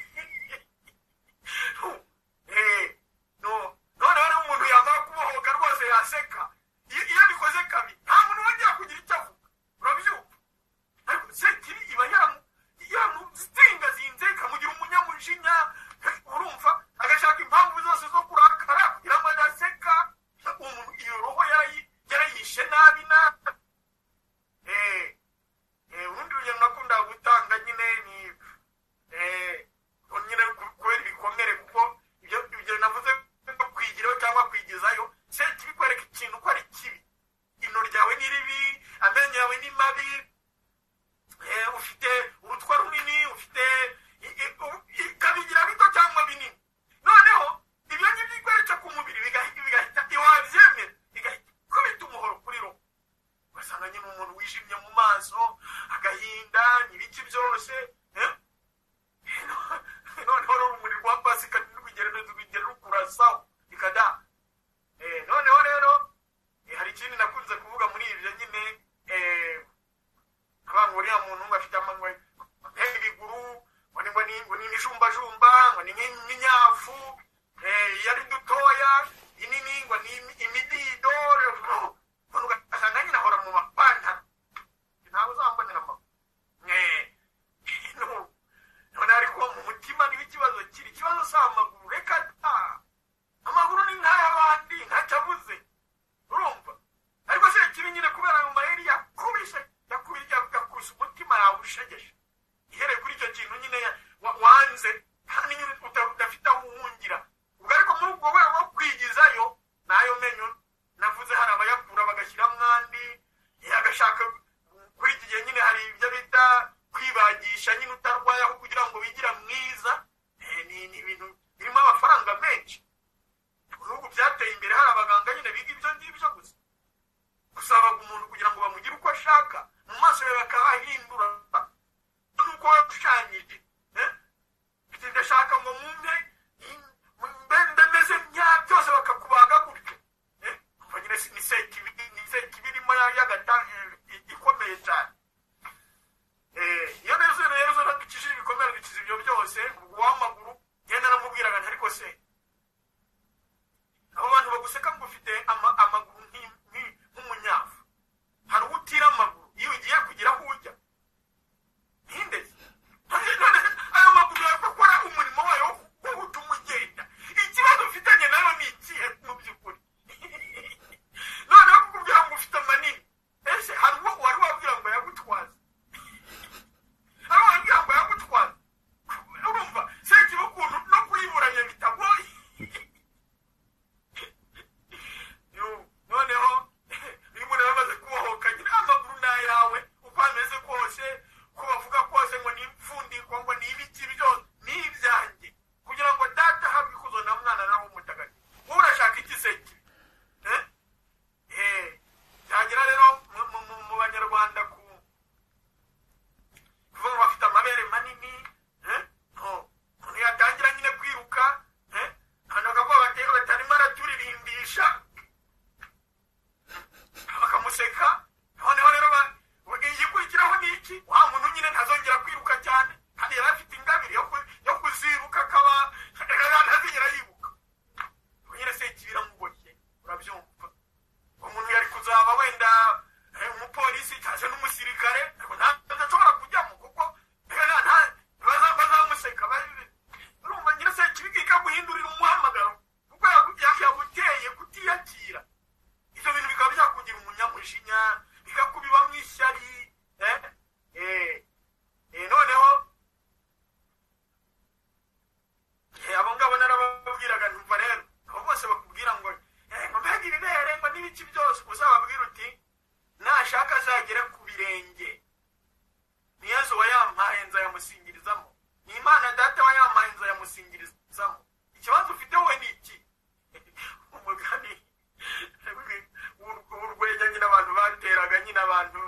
No none rero umuntu yamara kubohoka rwose yaseka, iyo bikoze kabi nta muntu wongera kugira icyo avuga, urabyumva. Ariko se kibi iba yamuzinga zinze ikamugira umunyamujinya, urumva agashaka impamvu zose zo kurakara kugira ngo adaseka. Umuntu iyo roho yarayishe nabi nabi. Urundi rugero nakunda gutanga nyine ni nyine kubera ibikomere, kuko ibyo navuze ko kwigiraho cyangwa kwigizayo se kibi kwereka ikintu ko ari kibi. Ino ryawe ni ribi, amenyo yawe ni mabi, ufite urutwa runini, ufite kabigira bito cyangwa binini. Noneho ibyo ngibyo bikwereka ku mubiri bigahita iwabyemera bigahita kubita umuhoro kuri roho. Ugasanga nyine umuntu wijimye mu maso, agahinda n'ibiki byose. Noneho urumuri rwa pasika ntirwigere rukurasaho bikada. Noneho rero hari ikindi nakunze kuvuga muri ibyo nyine, abantu uriya muntu ngo afite amanywa ibiguru, ngo ni imijumbajumba, ngo ni nk'inyafu, yari dutoya, inini ngo ni imidido, ugasanga nyine ahora mu mapantaro, ntawe uzambonera amaguru. None ariko mu mutima niho ikibazo kiri. Ikibazo si amaguru, reka ta amaguru ni nk'ay'abandi ntacyo abuze, urumva. Ariko se kibi nyine kubera ayo mayeri yakubise yakubise umutima yawe ushegeshe, ihereye kuri icyo kintu nyine wanze kandi nyine udafite rubanda ku kuvuga ngo bafite amabere manini, umuntu yatangira nyine kwiruka, hano bakavuga bati batarimo araturirimbisha bakamuseka. noneho rero igikurikiraho ni iki? wa muntu nyine ntazongera kwiruka cyane, kandi yari afite ingabire yo kuziruka akaba ntazigera yibuka. nyine se ikibiramuboshye, urabyumva. umuntu yari kuzaba wenda umupolisi cyangwa n'umusirikare, ntashobora kujyamo kuko bazamuseka. urumva nyine se ikibi kikaguhindurira umuhamagaro kuko yaguteye kutiyakira. ibyo bintu bikaba byakugira umunyamujinya, bikakubibamo ishyari. noneho abo ngabo narababwiraga, ntumva rero abo bose bakubwira ngo ngo mbega ibibere ngo n'ibiki byose, uzababwira uti nashaka azagere ku birenge. ni Yesu wayampaye nzayamusingirizamo, ni Imana Data wayampaye nzayamusingirizamo. ikibazo ufite wowe ni iki? umugani urwenya nyine abantu bateraga nyine abantu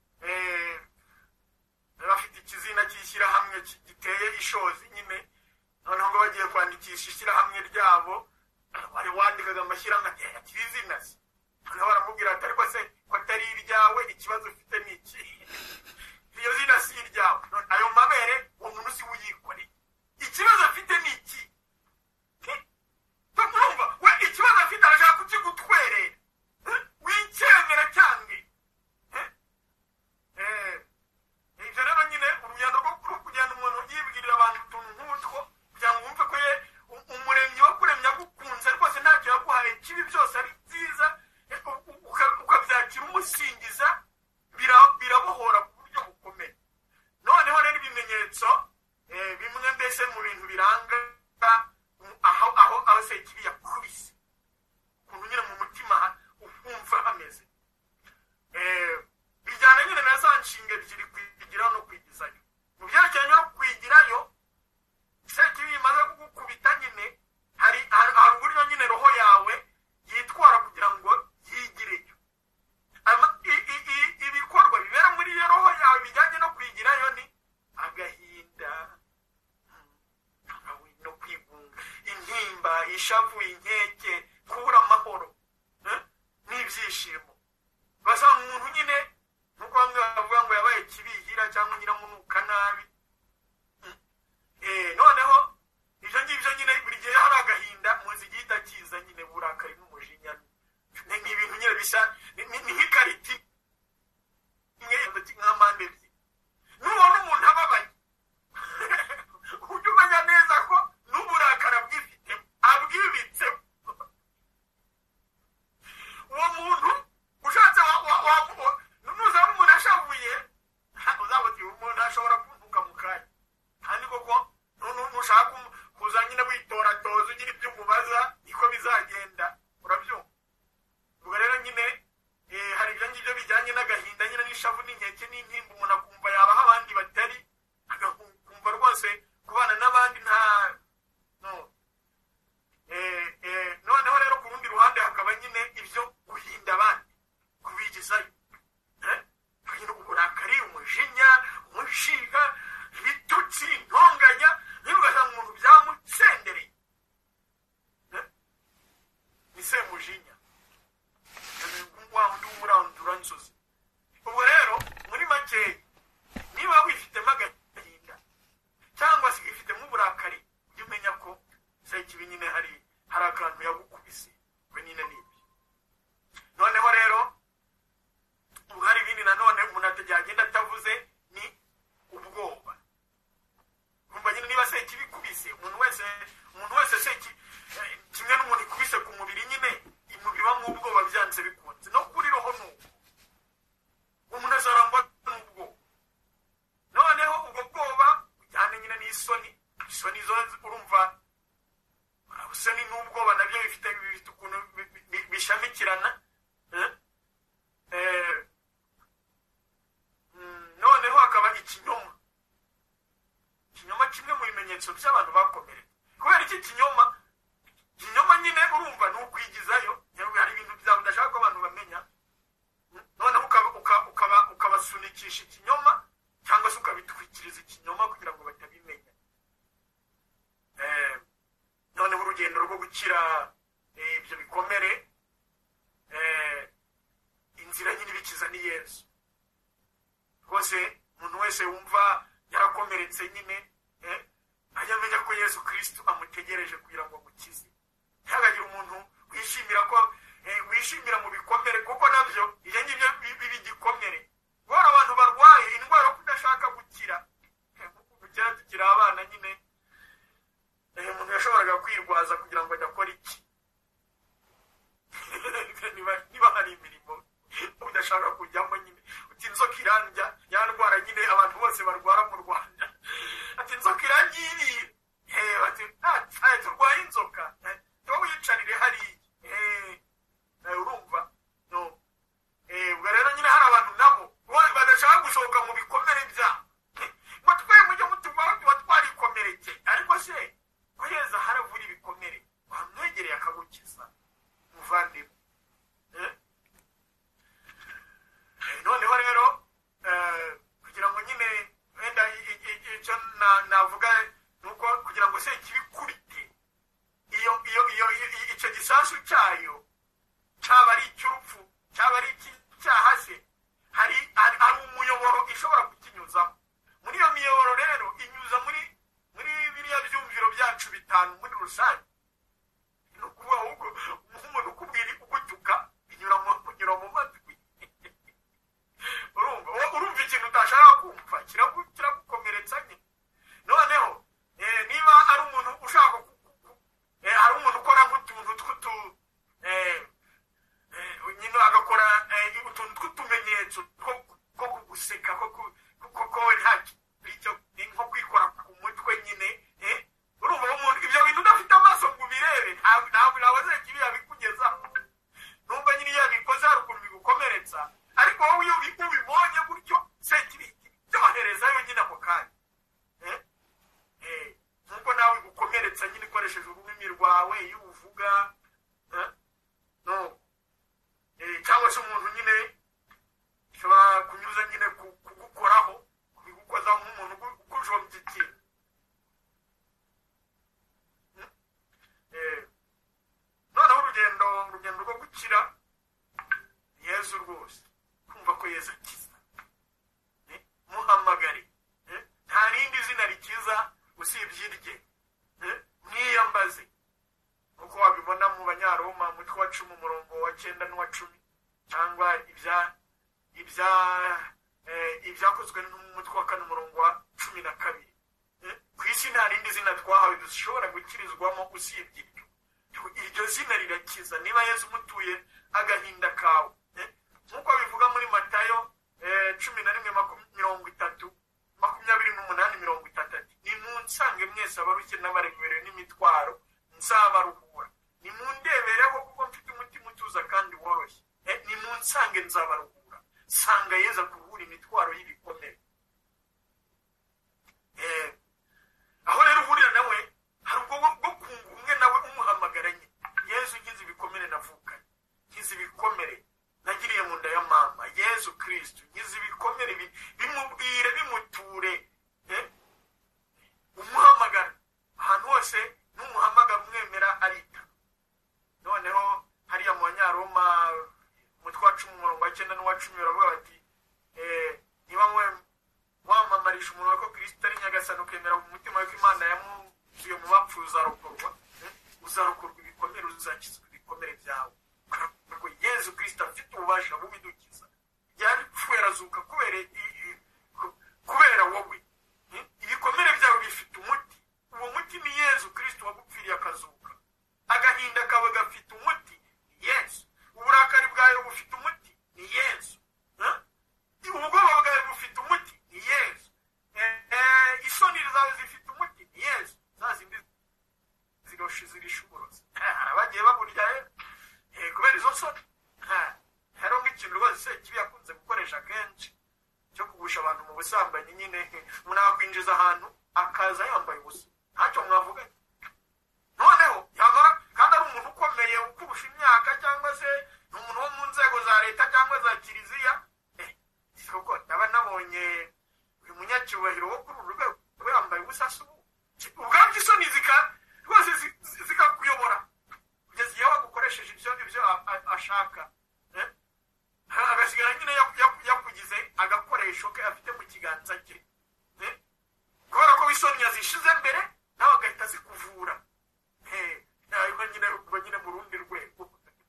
bafite ikizina cy'ishyirahamwe giteye ishozi nyine. noneho ngo bagiye kwandikisha ishyirahamwe ryabo, wari wandikaga amashyirahamwe ati izina se. noneho baramubwira ati ariko se ko atari iryawe, ikibazo ufite ni iki? iyo zina si iryawe. ayo mabere uwo muntu si uyikoreye. ikibazo afite ni iki? urumva we ikibazo afite arashaka kukigutwerera, wicyemera cyange. ibyo rero nyine urugendo rwo kugenda umuntu yibwirira abantu utuntu nk'utwo kugira ngo wumve ko ye umuremyi wo kuremya agukunze rwose ntacyo yaguhaye kibi, byose ari byiza, ukabyakira umusingiza, birabohora ku buryo bukomeye. noneho rero ibimenyetso bimwe mbese mu bintu biranga aho aho aho se ikibi yakubise, ukuntu nyine mu mutima wumva hameze, bijyana nyine na za nshinga ebyiri, kwigiraho no kwigizayo. mu byerekeranye no kwigirayo, se ikibi imaze kugukubita nyine, hari hari uburyo nyine roho yawe yitwara kugira ngo yigireyo. ibikorwa bibera muri iyo roho yawe bijyanye no kwigirayo ni agahinda, no kwigunga, intimba, ishavu, inkeke, kubura amahoro n'ibyishimo. basanga umuntu nyine nk'uko bamwe bavuga ngo yabaye kibihira cyangwa nyiramunuka nabi. noneho ibyo ngibyo nyine buri gihe hari agahinda, muzi igihita kiza nyine, burakari n'umujinya. ni ibintu nyine bisa ni nk'ikariti nka mpande ebyiri. nubona umuntu ababaye ujye umenya neza ko n'uburakari abwifite abwibitsemo. uwo muntu ushatse nuzaba umuntu ashavuye, uzaba uti umuntu ashobora kuvuga mu kanya, kandi koko nushaka kuza nyine witoratoza ugira ibyo umubaza, niko bizagenda. urabyumva? ubwo rero nyine hari ibyo ngibyo bijyanye n'agahinda nyine, n'ishavu n'inkeke n'intimba, umuntu akumva yabaho abandi batari, agakumva rwose kubana n'abandi nta no. noneho rero ku rundi ruhande hakaba nyine ibyo guhinda abandi, kubigizayo, uburakari, umujinya, umushiga, ibitutsi, intonganya, niba ugasanga umuntu byamutsendereye, ni semujinya, wa wundi w'umurandura nzuzi. ubwo rero muri makeya, niba wifitemo agahinda cyangwa se wifitemo uburakari, ujye umenya ko se ikibi nyine hari hari akantu yagukubise, we nyine ni ibyo. noneho rero ubu hari ibindi nanone umuntu atajyagenda atavuze, ni ubwoba. kumva nyine niba se ikibi kubise umuntu wese umuntu wese se kimwe n'umuntu ikubise ku mubiri nyine bibamo ubwoba byanze bikunze, no kuri roho n'ubu umuntu azarangwa n'ubwoba. noneho ubwo bwoba bujyane nyine n'isoni. isoni zo urumva, isoni n'ubwoba nabyo bifite bifite ukuntu bishamikirana. noneho hakaba ikinyoma. ikinyoma kimwe mu bimenyetso by'abantu bakomereye. kubera iki kinyoma? ikinyoma nyine urumva ni ukwigizayo, hari ibintu byawe udashaka ko abantu bamenya, noneho ukaba ukabipfukisha ikinyoma cyangwa se ukabitwikiriza ikinyoma kugira ngo batabimenya. Noneho urugendo rwo gukira ibyo bikomere, inzira nyine ibikiza ni Yesu. Rwose umuntu wese wumva yarakomeretse nyine ajya amenya ko Yesu Kristo amutegereje kugira ngo amukize. Ntihagire umuntu wishimira ko wishimira mu bikomere, kuko nabyo ibyo ngibyo biba igikomere. Guhora abantu barwaye indwara yo kudashaka gukira, gukira tukiri abana nyine umuntu yashoboraga kwirwaza kugira ngo adakora iki. Niba hari imirimo udashaka kujyamo nyine, uti inzoka irandya, ya ndwara nyine abantu bose barwara mu Rwanda, ati inzoka irangiriye, bati turwaye inzoka, wowe wiyicarire hariya. Urumva? Ubwo rero nyine hari abantu nabo badashaka gusohoka mu bikomere byabo, ngo twe mujye mutuvaho tuba twarikomereke. Ariko se ko Yesu haravura ibikomere, wamwegereye akagukiza muvandimwe. Noneho rero kugira ngo nyine wenda icyo navuga nuko kugira ngo se kibikubite iyo iyo iyo icyo gisasu cyayo cyaba ari icy'urupfu cyaba ari icyaha se, hari hari umuyoboro ishobora kukinyuzamo. Muri iyo miyoboro rero inyuza muri muri biriya byumviro byacu bitanu muri rusange. Ni ukuvuga ahubwo umuntu ukubwira ugutuka inyura mu matwi. Urumva urumva ikintu utashaka kumva kiragukomeretsa nyine. Noneho niba ari umuntu ushaka hari umuntu ukora nk'utuntu tw'utu nyine agakora utuntu tw'utumenyetso ko kuguseka ko ntacyo nko kwikora ku mutwe nyine. Urumva umuntu ibyo bintu udafite amaso ngo ubirebe ntabwo nabaze kibi yabikugezaho. Numva nyine iyo yabikoze hari ukuntu bigukomeretsa, ariko wowe iyo ubibonye gutyo se kibi byoherezayo nyine ako kanya. Nkuko nawe gukomeretsa nyine ukoresheje ururimi rwawe iyo uvuga, no cyangwa se umuntu nyine ushobora kunyuza nyine kugukoraho, kubigukoza nk'umuntu ukujombye ikintu. Noneho urugendo urugendo rwo gukira Yesu rwose, kumva ko Yesu akiza, muhamagare. Nta rindi zina rikiza usibye irye, mwiyambaze. Uko wabibona mu Banyaroma mutwe wa cumi umurongo wa cyenda n'uwa cumi, cyangwa ibya ibya ibyakozwe n'umutwe wa kane umurongo wa cumi na kabiri. Ku isi nta rindi zina twahawe dushobora gukirizwamo usibye iryo. Iryo zina rirakiza. Niba Yesu mutuye agahinda kawe, nk'uko bivuga muri Matayo cumi na rimwe mirongo itatu makumyabiri n'umunani mirongo itatu, ati nimunsange mwese abarushye n'abaremerewe n'imitwaro nzabaruhura, nimundebereho kuko mfite umutima utuza kandi woroshye. Nimunsange nzabaruhura. Sanga Yesu akuruhura imitwaro y'ibikomere. Aho rero uhurira nawe hari ubwo bwo kunga umwe nawe umuhamagaranye. Yesu ngize ibikomere navukanye, ngize ibikomere nagiriye mu nda ya mama. Yesu Kristo ngize ibikomere bimubwire bimuture. Umuhamagara ahantu hose n'umuhamagara umwemera arita. Noneho hariya mu Banyaroma umutwe wa cumi umurongo wa cyenda n'uwa cumi baravuga bati niba wamamarisha umuntu ko Kristo ari nyagasani ukemera mu mutima ko Imana yamuzuye mu bapfu uzarokorwa, uzarokorwa ibikomere, uzakizwa ibikomere byawe. Kuko Yesu Kristo afite ububasha bubidukiza. Yarapfuye arazuka kubera kubera wowe. Ibikomere byawe bifite umuti. Uwo muti ni Yesu Kristo wagupfiriye akazuka. Agahinda kawe gafite umuti, Yesu. Uburakari bwawe bufite umuti, ni Yesu. Ubwoba bwawe bufite umuti, ni Yesu. Isoni zawe zifite umuti, ni Yesu. Zazindi zirisha uburozi. Abagiye baburya kubera izo soni. Hero nk'ikintu rwose kibi yakunze gukoresha kenshi cyo kugusha abantu mu busambanyi nyine. Umuntu akwinjiza ahantu akaza yambaye ubusa, ntacyo mwavuga. Noneho yamara kandi ari umuntu ukomeye ukurusha imyaka, cyangwa se umuntu wo mu nzego za leta cyangwa za kiliziya. Koko ndaba nabonye nabonye uyu munyacyubahiro wo kuri uru rwego yambaye ubusasu ubwabyo isoni zika rwose zikakuyobora kugeza igihe wagukoresheje ibyo ibyo ashaka agasigara nyine yakugize agakoresho ke afite mu kiganza cye kubera ko isoni yazishize mbere nawe agahita zikuvura ntabwo nyine ubwo nyine mu rundi rwego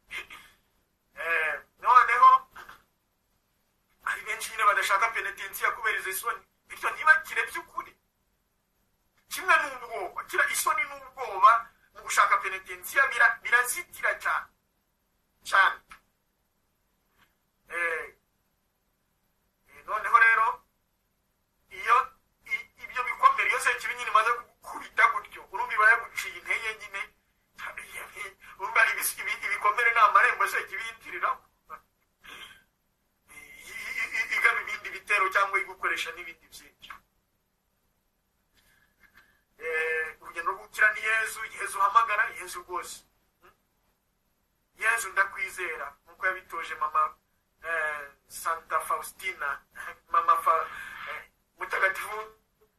noneho hari benshi nyine badashaka penetensiya kubera izo isoni bityo ntibakire by'ukuri kimwe n'ubwoba kira isoni n'ubwoba mu gushaka penetensiya birazitira cyane cyane noneho rero iyo ibyo bikomere iyo se kibi nyine imaze kubita gutyo urumva iba yaguciye intege nyine urumva ibikomere ni amarembo se kibi yitiriramo igaba ibindi bitero cyangwa igukoresha n'ibindi byinshi urugendo rwo gukira ni yezu yezu uhamagara yezu rwose yezu ndakwizera nk'uko yabitoje mama Santa Faustina mama fa mutagatifu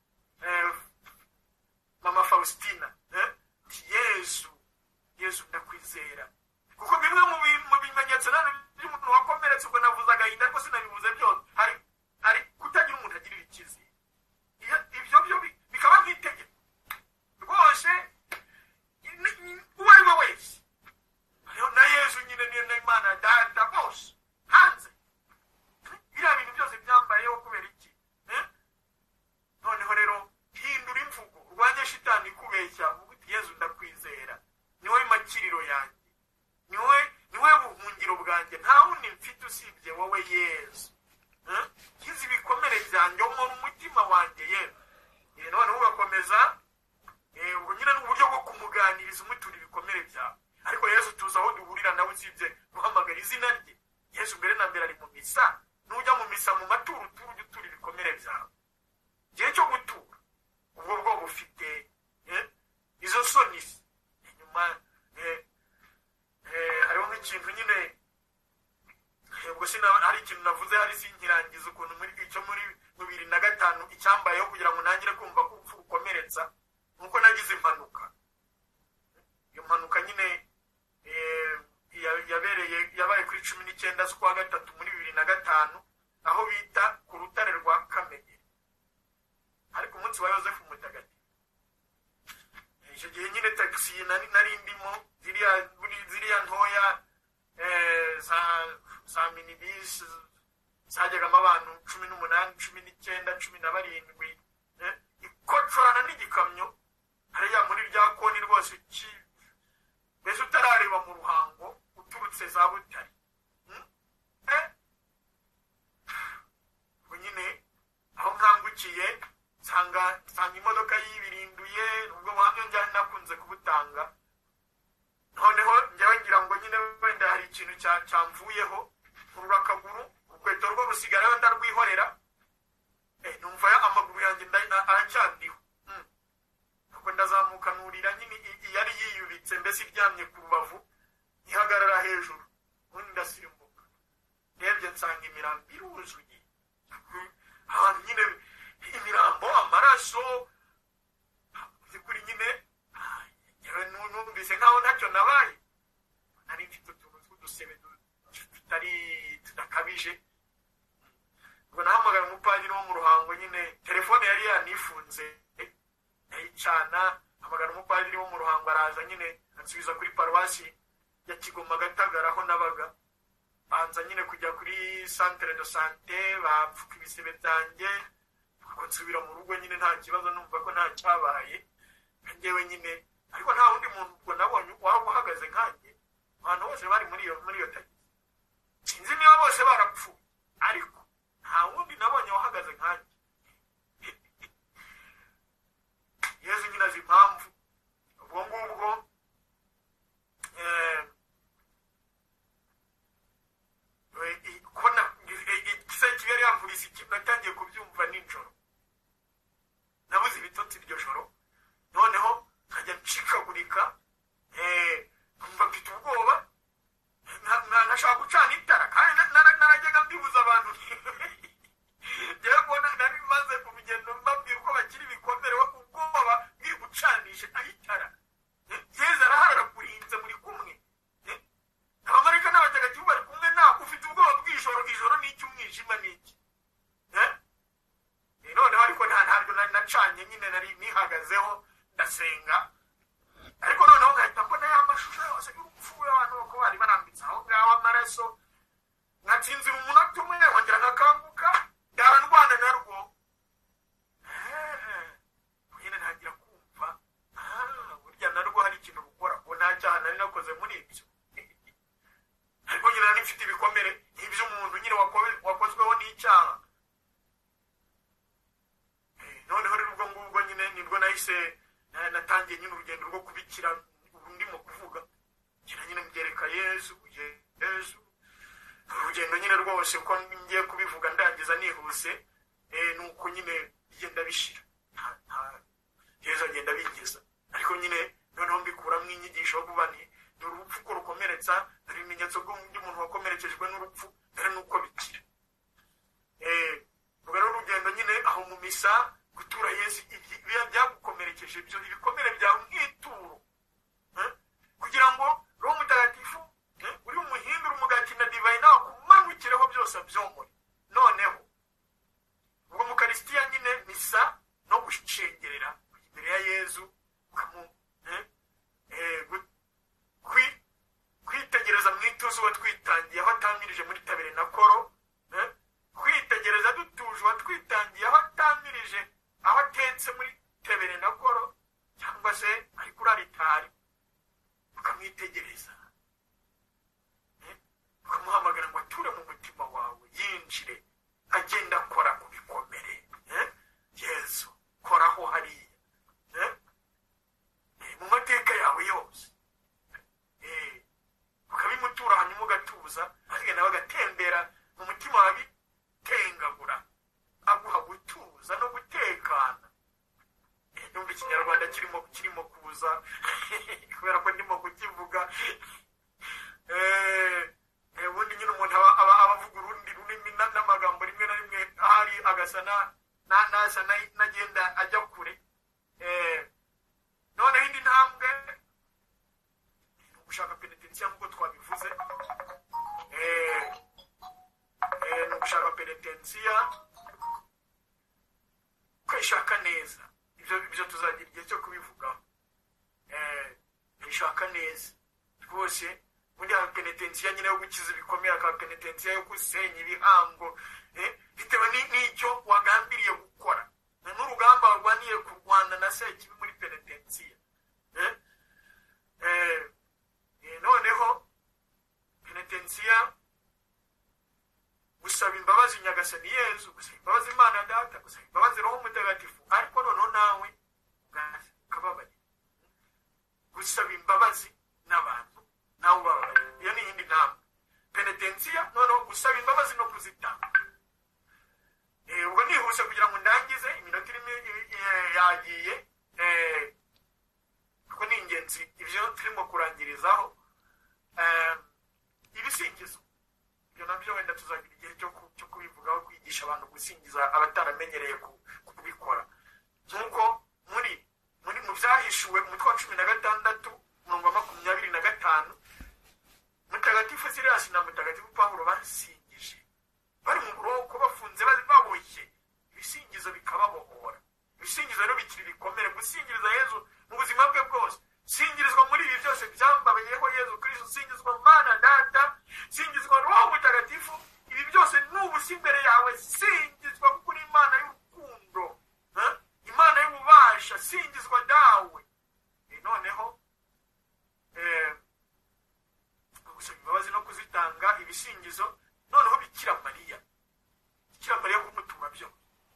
mama Faustina yezu yezu ndakwizera kuko bimwe mu bimenyetso by'umuntu wakomeretse ubwo navuze agahinda ariko sinabivuze byose hari hari kutagira umuntu agirira icyizere ibyo byo bikaba nk'itegeko rwose uwo ari we wese na yezu nyine niyo n'imana data bose hanze biriya bintu byose byambayeho kubera iki noneho rero hindura imvugo urwanye shitani kubeshya ubuti yezu ndakwizera niwe makiriro yanjye niwe niwe buhungiro bwanjye nta wundi mfite usibye wowe yezu nkizi ibikomere byanjye mu mutima wanjye yewe noneho ugakomeza ubwo nyine n'uburyo bwo kumuganiriza umutura ibikomere byawe ariko yezu tuzi aho duhurira nawe usibye guhamagara izina rye yezu mbere na mbere ari mu misa nujya mu misa mu maturo utura ujya utura ibikomere byawe igihe cyo gutura ubwo bwo bufite izo soni inyuma hariho nk'ikintu nyine ubwo hari ikintu navuze hari sinkirangiza ukuntu muri icyo muri bibiri na gatanu icyambayeho kugira ngo ntangire kumva ko urupfu rukomeretsa nuko nagize impanuka iyo mpanuka nyine yabereye yabaye kuri cumi n'icyenda z'ukwa gatatu muri bibiri na gatanu aho bita ku rutare rwa Kamegeri ariko umunsi wa Yosefu Mutagatifu icyo gihe nyine taxi nari ndimo ziriya ziriya ntoya za za minibus zajyagamo abantu cumi n'umunani cumi n'icyenda cumi na barindwi ikocorana n'igikamyo hariya muri rya koni rwose mbese utarareba mu ruhango uturutse za Butare ubwo nyine aho nkangukiye nsanga nsanga imodoka yibirinduye ubwo buhamya njyana nakunze kubutanga noneho njyewe ngira ngo nyine wenda hari ikintu cyamvuyeho kurura akaguru urukweto rwo rusigarayo ndarwihorera numva amaguru yanjye aracyandiho ubwo ndazamuka nurira nyine yari yiyubitse mbese iryamye ku rubavu ihagarara hejuru ubundi ndasimbuka ndebye nsanga imirambo iruzuye ahantu nyine imirambo amaraso zikuri nyine numvise nkaho ntacyo nabaye nari mfite utuntu tw'udusebe tutari tudakabije ubwo nahamagara umupadiri wo mu ruhango nyine telefone yari yanifunze yayicana hamagara umupadiri wo mu ruhango araza nyine ansubiza kuri paruwasi ya Kigoma Gatagara aho nabaga banza nyine kujya kuri centre de santé bapfuka ibisebe byanjye nsubira mu rugo nyine nta kibazo numva ko nta cyabaye njyewe nyine ariko nta wundi muntu ubwo nabonye waba uhagaze nkanjye abantu bose bari muri iyo muri iyo tagisi sinzi niba bose barapfuye ariko nta wundi nabonye wahagaze nkanjye yezu nyine azi impamvu ubwo ngubwo kubona igisa kigali yamvurisa ikintu natangiye kubyumva nijoro nabuze ibitotsi iryo joro noneho nkajya ncikagurika nkumva mfite ubwoba ntashaka gucana itara kandi narajyaga mbibuza abantu cyane nyine nari nihagazeho ndasenga ariko noneho nkahita mbona ya mashusho yose y'urupfu y'abantu bako bari barambitse aho ngaho amaraso ngatsinzira umunota umwe wongera ngakanguka ndarandwana narwo nyine ntangira kumva burya narwo hari ikintu rukora ngo nta cyaha nari nakoze muri ibyo ariko nyine nari mfite ibikomere nk'iby'umuntu nyine wakozweho n'icyaha noneho rero ubwo ngubwo nyine nibwo nahise natangiye nyine urugendo rwo kubikira ndimo kuvuga ngira nyine mbyereka Yesu Yesu urugendo nyine rwose uko ngiye kubivuga ndangiza nihuse nuko nyine bigenda bishira Yesu agenda bigeza ariko nyine noneho mbikuramwo inyigisho yo kuba ni urupfu ko rukomeretsa hari ibimenyetso by'umuntu wakomerekejwe n'urupfu dore nuko bikira ubwo rero urugendo nyine aho mu misa gutura Yesu ibiya byagukomerekeje ibyo ibikomere byawe nk'ituro kugira ngo Roho Mutagatifu uri umuhindura umugati na divayi nawe kumanukireho byose byomore noneho ubwo mukaristiya nyine misa no gushengerera imbere ya Yesu ukamu kwitegereza mu ituze watwitangiye aho atamirije muri taberenakoro kwitegereza dutuje watwitangiye aho atamirije aho atetse muri taberenakoro cyangwa se ari kuri aritari ukamwitegereza ukamuhamagara ngo ature mu mutima wawe yinjire agenda akora ku bikomere Yesu koraho hariya mu mateka yawe yose ukabimutura hanyuma ugatuza ariko nawe agatembera mu mutima wawe tengagura aguha gutuza no gutekana numva ikinyarwanda kirimo kirimo kuza kubera ko ndimo kukivuga ubundi nyine umuntu aba avuga urundi runini n'amagambo rimwe na rimwe ahari agasa nasa nagenda ajya kure noneho indi ntambwe ni ugushaka penetensiya nk'uko twabivuze ni ugushaka penetensiya kwishaka neza ibyo tuzagira igihe cyo kubivugaho kwishaka neza rwose ubundi haba penetensiya nyine yo gukiza ibikomere hakaba penetensiya yo gusenya ibihango bitewe n'icyo wagambiriye gukora n'urugamba warwaniye kurwana na sekibi muri penetensiya noneho penetensiya gusaba imbabazi nyagasani Yesu gusaba imbabazi Imana Data gusaba imbabazi Roho Mutagatifu ariko noneho nawe ukababarira gusaba imbabazi n'abantu nawe ubabarira iyo ni iyindi ntambwe penetensiya noneho gusaba imbabazi no kuzitanga ubwo nihuse kugira ngo ndangize iminota irimo yagiye kuko ni ingenzi ibyo turimo kurangirizaho ibisingizo ibyo nabyo wenda tuzagira igihe cyo kubivugaho kwigisha abantu gusingiza abataramenyereye kubikora nk'uko muri muri mu byahishuwe umutwe wa cumi na gatandatu umurongo wa makumyabiri na gatanu Mutagatifu Sirasi na Mutagatifu Pawulo basingije bari mu buroko bafunze baboshye ibisingizo bikababohora ibisingizo rero bikiri bikomere gusingiriza Yesu mu buzima bwe bwose singirizwa muri ibi byose byambabayeho Yesu Kristo singizwa Mana Data singizwa Roho Mutagatifu ibi byose n'ubusi imbere yawe singizwa kuri Imana y'urukundo Imana y'ububasha singizwa dawe noneho eh gusaba imbabazi no kuzitanga ibisingizo noneho Bikira Mariya Bikira Mariya kumutura byo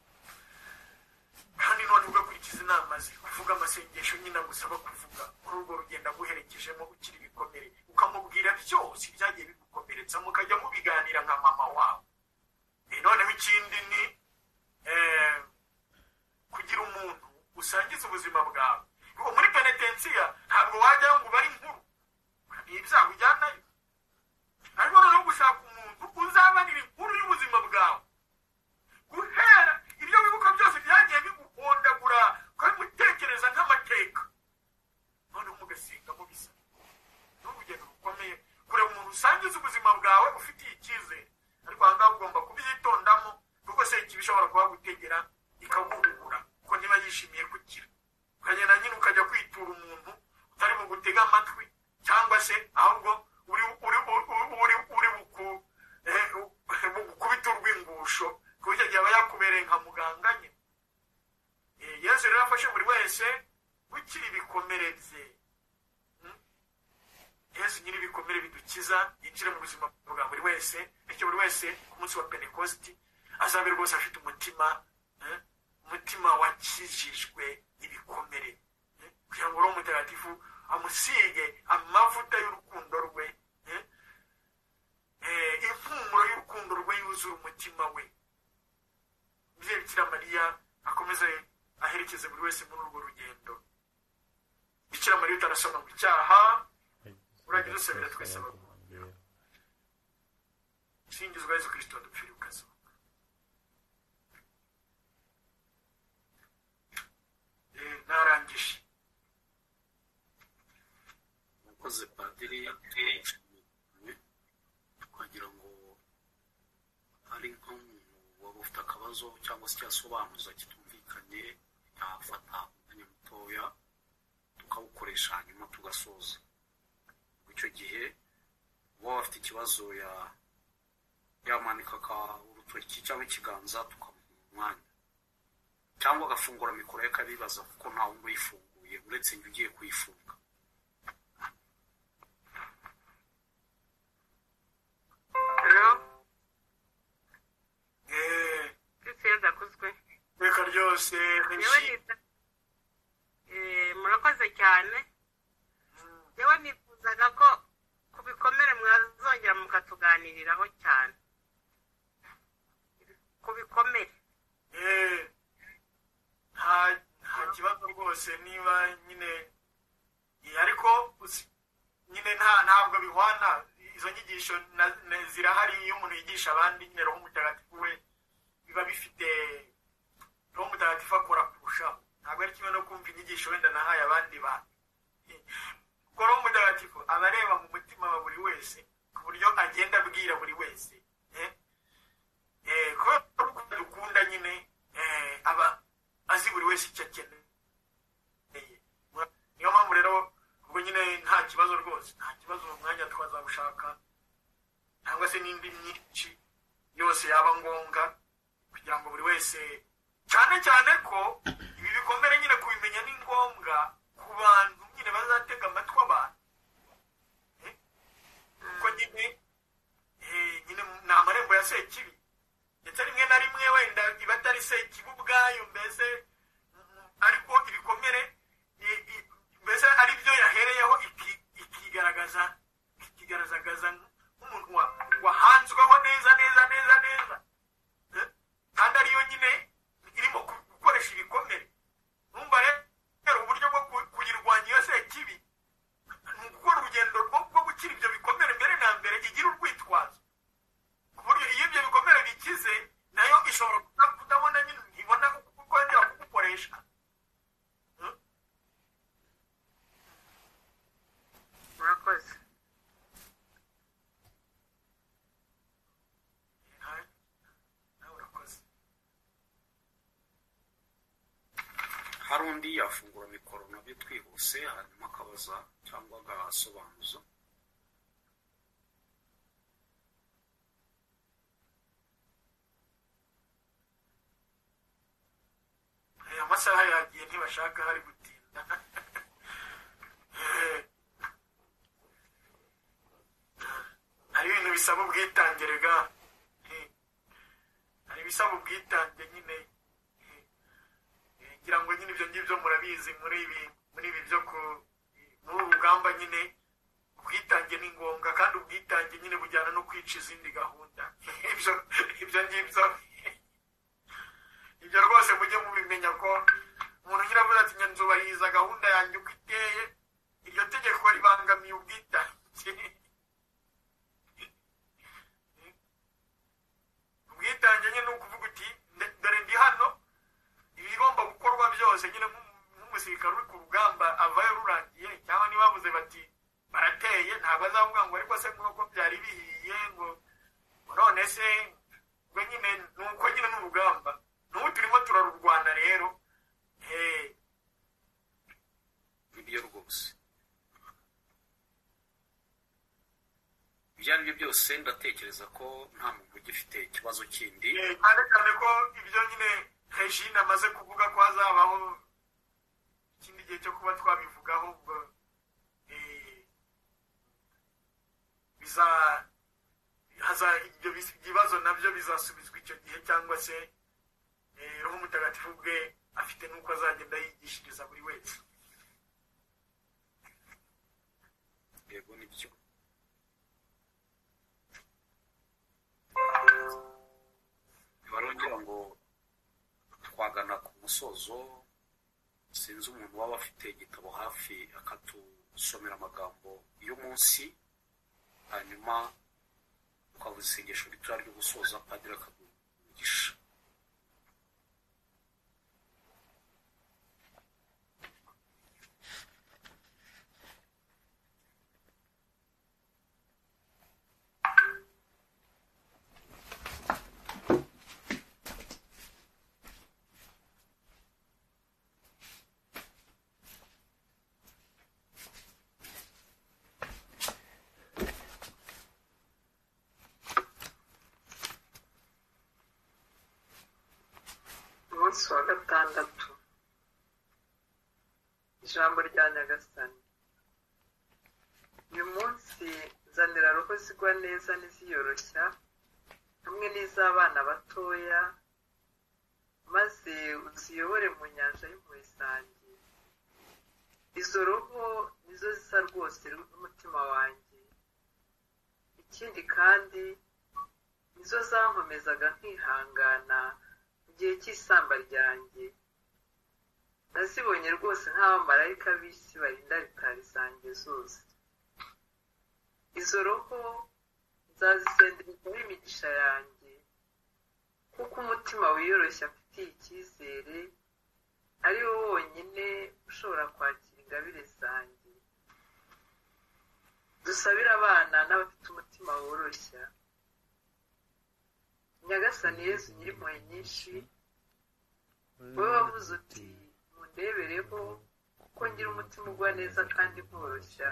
kandi noneho ugakurikiza inama ze kuvuga amasengesho nyine gusaba kuvuga muri urwo rugenda guherekejemo ukiri ibikomere ukamubwira byose byagiye bigukomeretsa mukajya mubiganira nka mama wawe noneho ikindi ni kugira umuntu usangiza ubuzima bwawe ubwo muri penetensiya ntabwo wajyaho ngo bari inkuru ni ibyaha ujyanayo ariko noneho gushaka umuntu uzabanira inkuru y'ubuzima bwawe guhera ibyo wibuka byose byagiye biguhondagura ukabimutekereza nk'amateka noneho mugasenga mubisa n'urugendo rukomeye kureba umuntu usangiza ubuzima bwawe ufitiye icyizere ariko aha ngaha ugomba kubyitondamo kuko se ikibi ishobora kuba gutegera ikaguhugura kuko niba yishimiye gukira, ukagenda nyine ukajya kwitura umuntu utari mu gutega amatwi, cyangwa se ahubwo uri uri uri uri buku bugukubita urw'ingusho, ku buryo gihe aba yakubereye nka muganga nyine. Yesu rero afashe buri wese gukira ibikomere bye. Yesu nyiri ibikomere bidukiza yinjire mu buzima bwa buri wese, bityo buri wese ku munsi wa Pentekosti azabe rwose afite umutima umutima wakijijwe ibikomere, kugira ngo Roho Mutagatifu amusige amavuta y'urukundo rwe, impumuro y'urukundo rwe yuzura umutima we. Umubyeyi Bikira Mariya akomeze aherekeze buri wese muri urwo rugendo. Bikira Mariya utarasoma mu cyaha, uragira usabira twese abakunda. Singizwa Yesu Kristo adupfira ukazuka. Narangije. Mukoze padiri, twagira ngo hari nk'umuntu waba ufite akabazo cyangwa se cyasobanuza kitumvikanye, yafata umwanya mutoya tukawukoresha hanyuma tugasoza. Icyo gihe uba wafite ikibazo ya yamanika urutoki cyangwa ikiganza tukamuha umwanya, cyangwa agafungura mikoro ye akabibaza kuko nta wundi uyifunguye uretse njye ugiye kuyifunga. Reka ryose murakoze cyane. Yewe nifuzaga ko ku bikomere mwazongera mukatuganiriraho cyane ku bikomere. Nta kibazo rwose, niba nyine ariko nyine ntabwo bihwana. Izo nyigisho zirahari, iyo umuntu yigisha abandi nyine Roho Mutagatifu we biba bifite, Roho Mutagatifu akora kurushaho. Ntabwo ari kimwe no kumva inyigisho wenda nahaye abandi bantu. Kuko Roho Mutagatifu aba areba mu mutima wa buri wese ku buryo agenda abwira buri wese. Kubera dukunda nyine aba azi buri wese icyo akeneye. Niyo mpamvu rero ubwo nyine nta kibazo rwose, nta kibazo mu mwanya twazabushaka, cyangwa se n'indi myinshi yose yaba ngombwa, kugira ngo buri wese, cyane cyane ko ibi bikomere nyine kubimenya ni ngombwa ku bantu nyine bazatega amatwi abantu. Kuko nyine nyine ni amarembo ya Sekibi, ndetse rimwe na rimwe wenda iba atari Sekibi ubwayo, mbese ariko ibikomere mbese ari byo yahereyeho ikigaragaza ikigaragaza nk'umuntu wahanzweho neza neza neza neza, kandi ariyo nyine irimo gukoresha ibikomere. Numva rero uburyo bwo kuyirwanya iyo Sekibi ni ugukora urugendo rwo gukira ibyo bikomere mbere na mbere, igira urwitwazo ku buryo iyo ibyo bikomere bikize nayo ishobora kutabona nyine, ntibona kongera kugukoresha. Murakoze. Hari undi yafungura mikoro nabyo twihuse hanyuma akabaza cyangwa agasobanuza. Amasaha yagiye ntibashaka hari gutinda. Hari ibintu bisaba ubwitange ga, hari ibisaba ubwitange nyine, ngira ngo nyine ibyo ngibyo murabizi muri ibi muri ibi byo ku muri urugamba nyine ubwitange ni ngombwa, kandi ubwitange nyine bujyana no kwica izindi gahunda. Ibyo ibyo ngibyo ibyo rwose mujye mubimenya ko umuntu nyine avuga ati nzubahiriza gahunda yanjye uko iteye, iryo tegeko ribangamiye ubwitange. Ubwitange nyine ni ukuvuga uti dore ndi hano, ibigomba gukorwa byose nyine nk'umusirikare uri ku rugamba avayo rurangiye, cyangwa niba bavuze bati barateye, ntabwo azavuga ngo ariko se nk'uko byari bihiye ngo none se ngo nyine ni uko nyine n'urugamba n'ubu turimo turarurwana. Rero byose ndatekereza ko nta muntu ugifite ikibazo kindi. cyane cyane ko ibyo nyine hejine amaze kuvuga ko hazabaho ikindi gihe cyo kuba twabivugaho ubwo biza haza ibyo bibazo nabyo bizasubizwa icyo gihe, cyangwa se roho mutagatifu bwe afite n'uko azagenda yigishiriza buri wese. Yego nibyo. Barongera ngo twagana ku musozo, sinzi umuntu waba afite igitabo hafi akatusomera amagambo y'umunsi, hanyuma twavuze isengesho ritoya ryo gusoza padiri akadugisha. Umunsi wa gatandatu. Ijambo rya Nyagasani. Uyu munsi nzanira roho zigwa neza n'iziyoroshya hamwe n'iz'abana batoya, maze uziyobore mu nyanja y'impuhwe zanjye. Izo roho nizo zisa rwose n'umutima wanjye. Ikindi kandi nizo zankomezaga nkihangana mu gihe cy'isamba ryanjye. Nazibonye rwose nk'abamarayika b'isi barinda ritari zanjye zose. Izo roho nzazisenderezaho imigisha yanjye, kuko umutima wiyoroshya afitiye icyizere ari wo wonyine ushobora kwakira ingabire zanjye. Dusabire abana n'abafite umutima woroshya. Nyagasani Yesu nyir'impuhwe nyinshi, wowe wavuze uti mundebereho kuko ngira umutima ugwa neza kandi nkoroshya.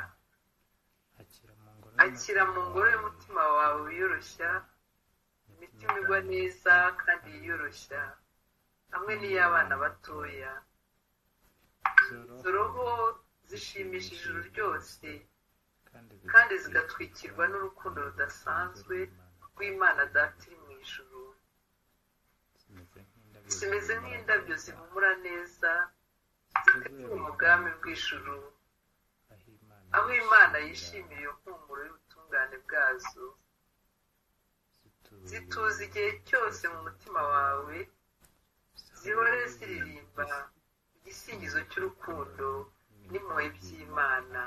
Akira mu ngoro y'umutima wawe wiyoroshya imitima igwa neza kandi yiyoroshya, hamwe n'iy'abana batoya. Izo roho zishimisha ijuru ryose kandi zigatwikirwa n'urukundo rudasanzwe rw'Imana Data iri mu ijuru. Zimeze nk'indabyo zihumura neza zikatiwe mu bwami bw'ijuru, aho Imana yishimira iyo mpumuro y'ubutungane bwazo. Zituza igihe cyose mu mutima wawe, zihore ziririmba igisingizo cy'urukundo n'impuhwe by'Imana.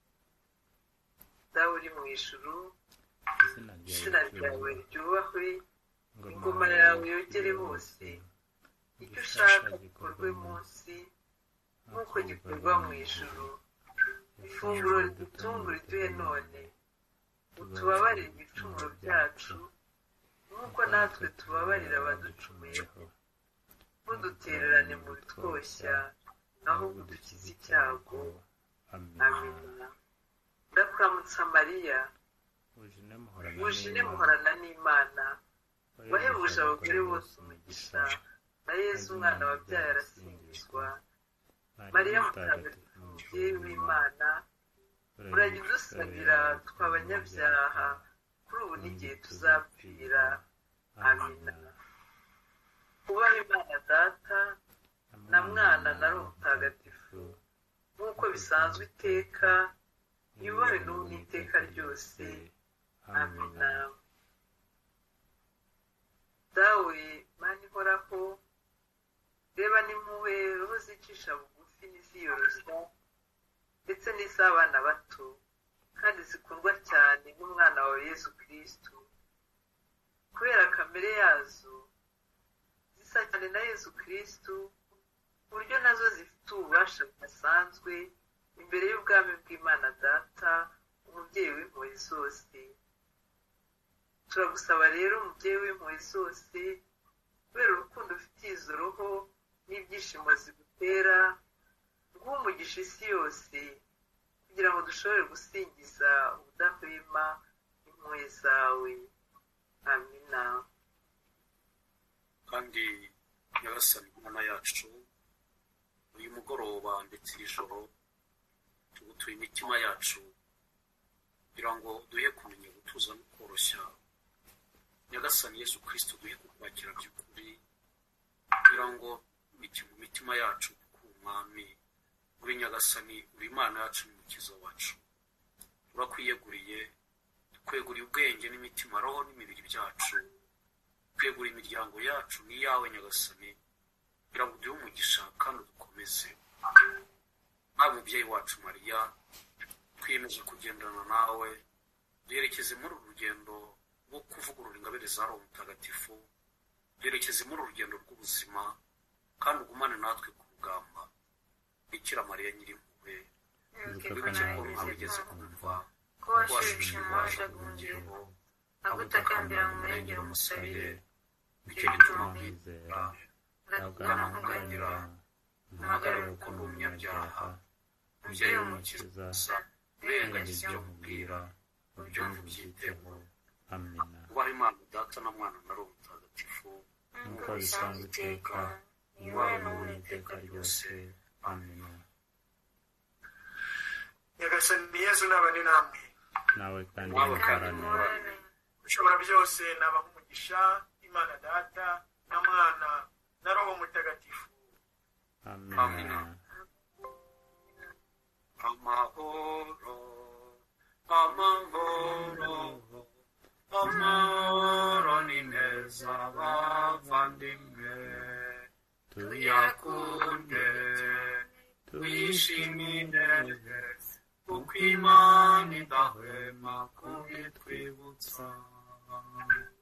Dawe uri mu ijuru, izina ryawe ryubahwe, ingoma yawe yogere hose, icyo ushaka gikorwe munsi nk'uko gikorwa mu ijuru. Ifunguro ridutungura iduhe none, utubabarire ibicumuro byacu nk'uko natwe tubabarira abaducumuyeho, ntudutererane mu bitwoshya, ahubwo udukize icyago. Amina. Ndakuramutsa Mariya, wuje muhorana n'Imana, wahebuje abagore bose umugisha, na Yesu umwana wabyaye arasingizwa. Mariya mutagatifu mubyeyi w'Imana, urajya udusabira tw'abanyabyaha kuri ubu n'igihe tuzapfira. Amina. Ubahe Imana Data na Mwana na Roho Mutagatifu, nk'uko bisanzwe iteka, yubahe n'ubu n'iteka ryose. Amina. Dawe Mana ihoraho, reba n'impuhwe roho zicisha bugufi n'iziyoroshya ndetse n'iz'abana bato, kandi zikundwa cyane n'umwana wawe Yesu Kristo. Kubera kamere yazo zisa cyane na Yesu Kristo, ku buryo nazo zifite ububasha budasanzwe imbere y'ubwami bw'Imana Data, umubyeyi w'impuhwe zose. Turagusaba rero umubyeyi w'impuhwe zose, kubera urukundo ufitiye izo roho n'ibyishimo zigutera, guha umugisha isi yose kugira ngo dushobore gusingiza ubudahwema impuhwe zawe. Amina. kandi nyagasani imana yacu uyu mugoroba ndetse iri joro tugutuye imitima yacu kugira ngo duhe kumenya gutuza no koroshya. Nyagasani Yesu Kristo duhe kukwakira by'ukuri kugira ngo mu mitima yacu ku mwami uri Nyagasani uri Imana yacu n'umukiza wacu. Turakwiyeguriye, tweguriye ubwenge n'imitima, roho n'imibiri byacu, tweguriye imiryango yacu n'iyawe Nyagasani kugira ngo duhe umugisha kandi dukomeze. Nawe mubyeyi wacu Mariya twiyemeje kugendana nawe, duherekeze muri uru rugendo rwo kuvugurura ingabire za Roho Mutagatifu, duherekeze muri uru rugendo rw'ubuzima kandi ugumane natwe ku rugamba. Bikira Mariya Nyirimpuhwe, wibuke ko nawe ugeze kumva ko washubije iwacu agungiro agutakambira mu murengero umusabire, nicyo gituma mwizera ndakugana nkuganira umuhagarare kuko ndi umunyabyaha. Mubyeyi w'umukiza urengagiza ibyo nkubwira ubyumve ubyiteho. Amina. Ubahe Imana Data na Mwana na Roho Mutagatifu nk'uko bisanzwe iteka iwawe n'ubu n'iteka ryose. Amina. Nyagasani Yesu nabane namwe. nawe kandi Nawe mukarane. Ushobora byose nabaha umugisha Imana Data na Mwana na Roho Mutagatifu. Amina. Amahoro, amahoro, amahoro ni meza bavandimwe, tuyakunde tuyishimire kuko Imana idahwema kubitwibutsa.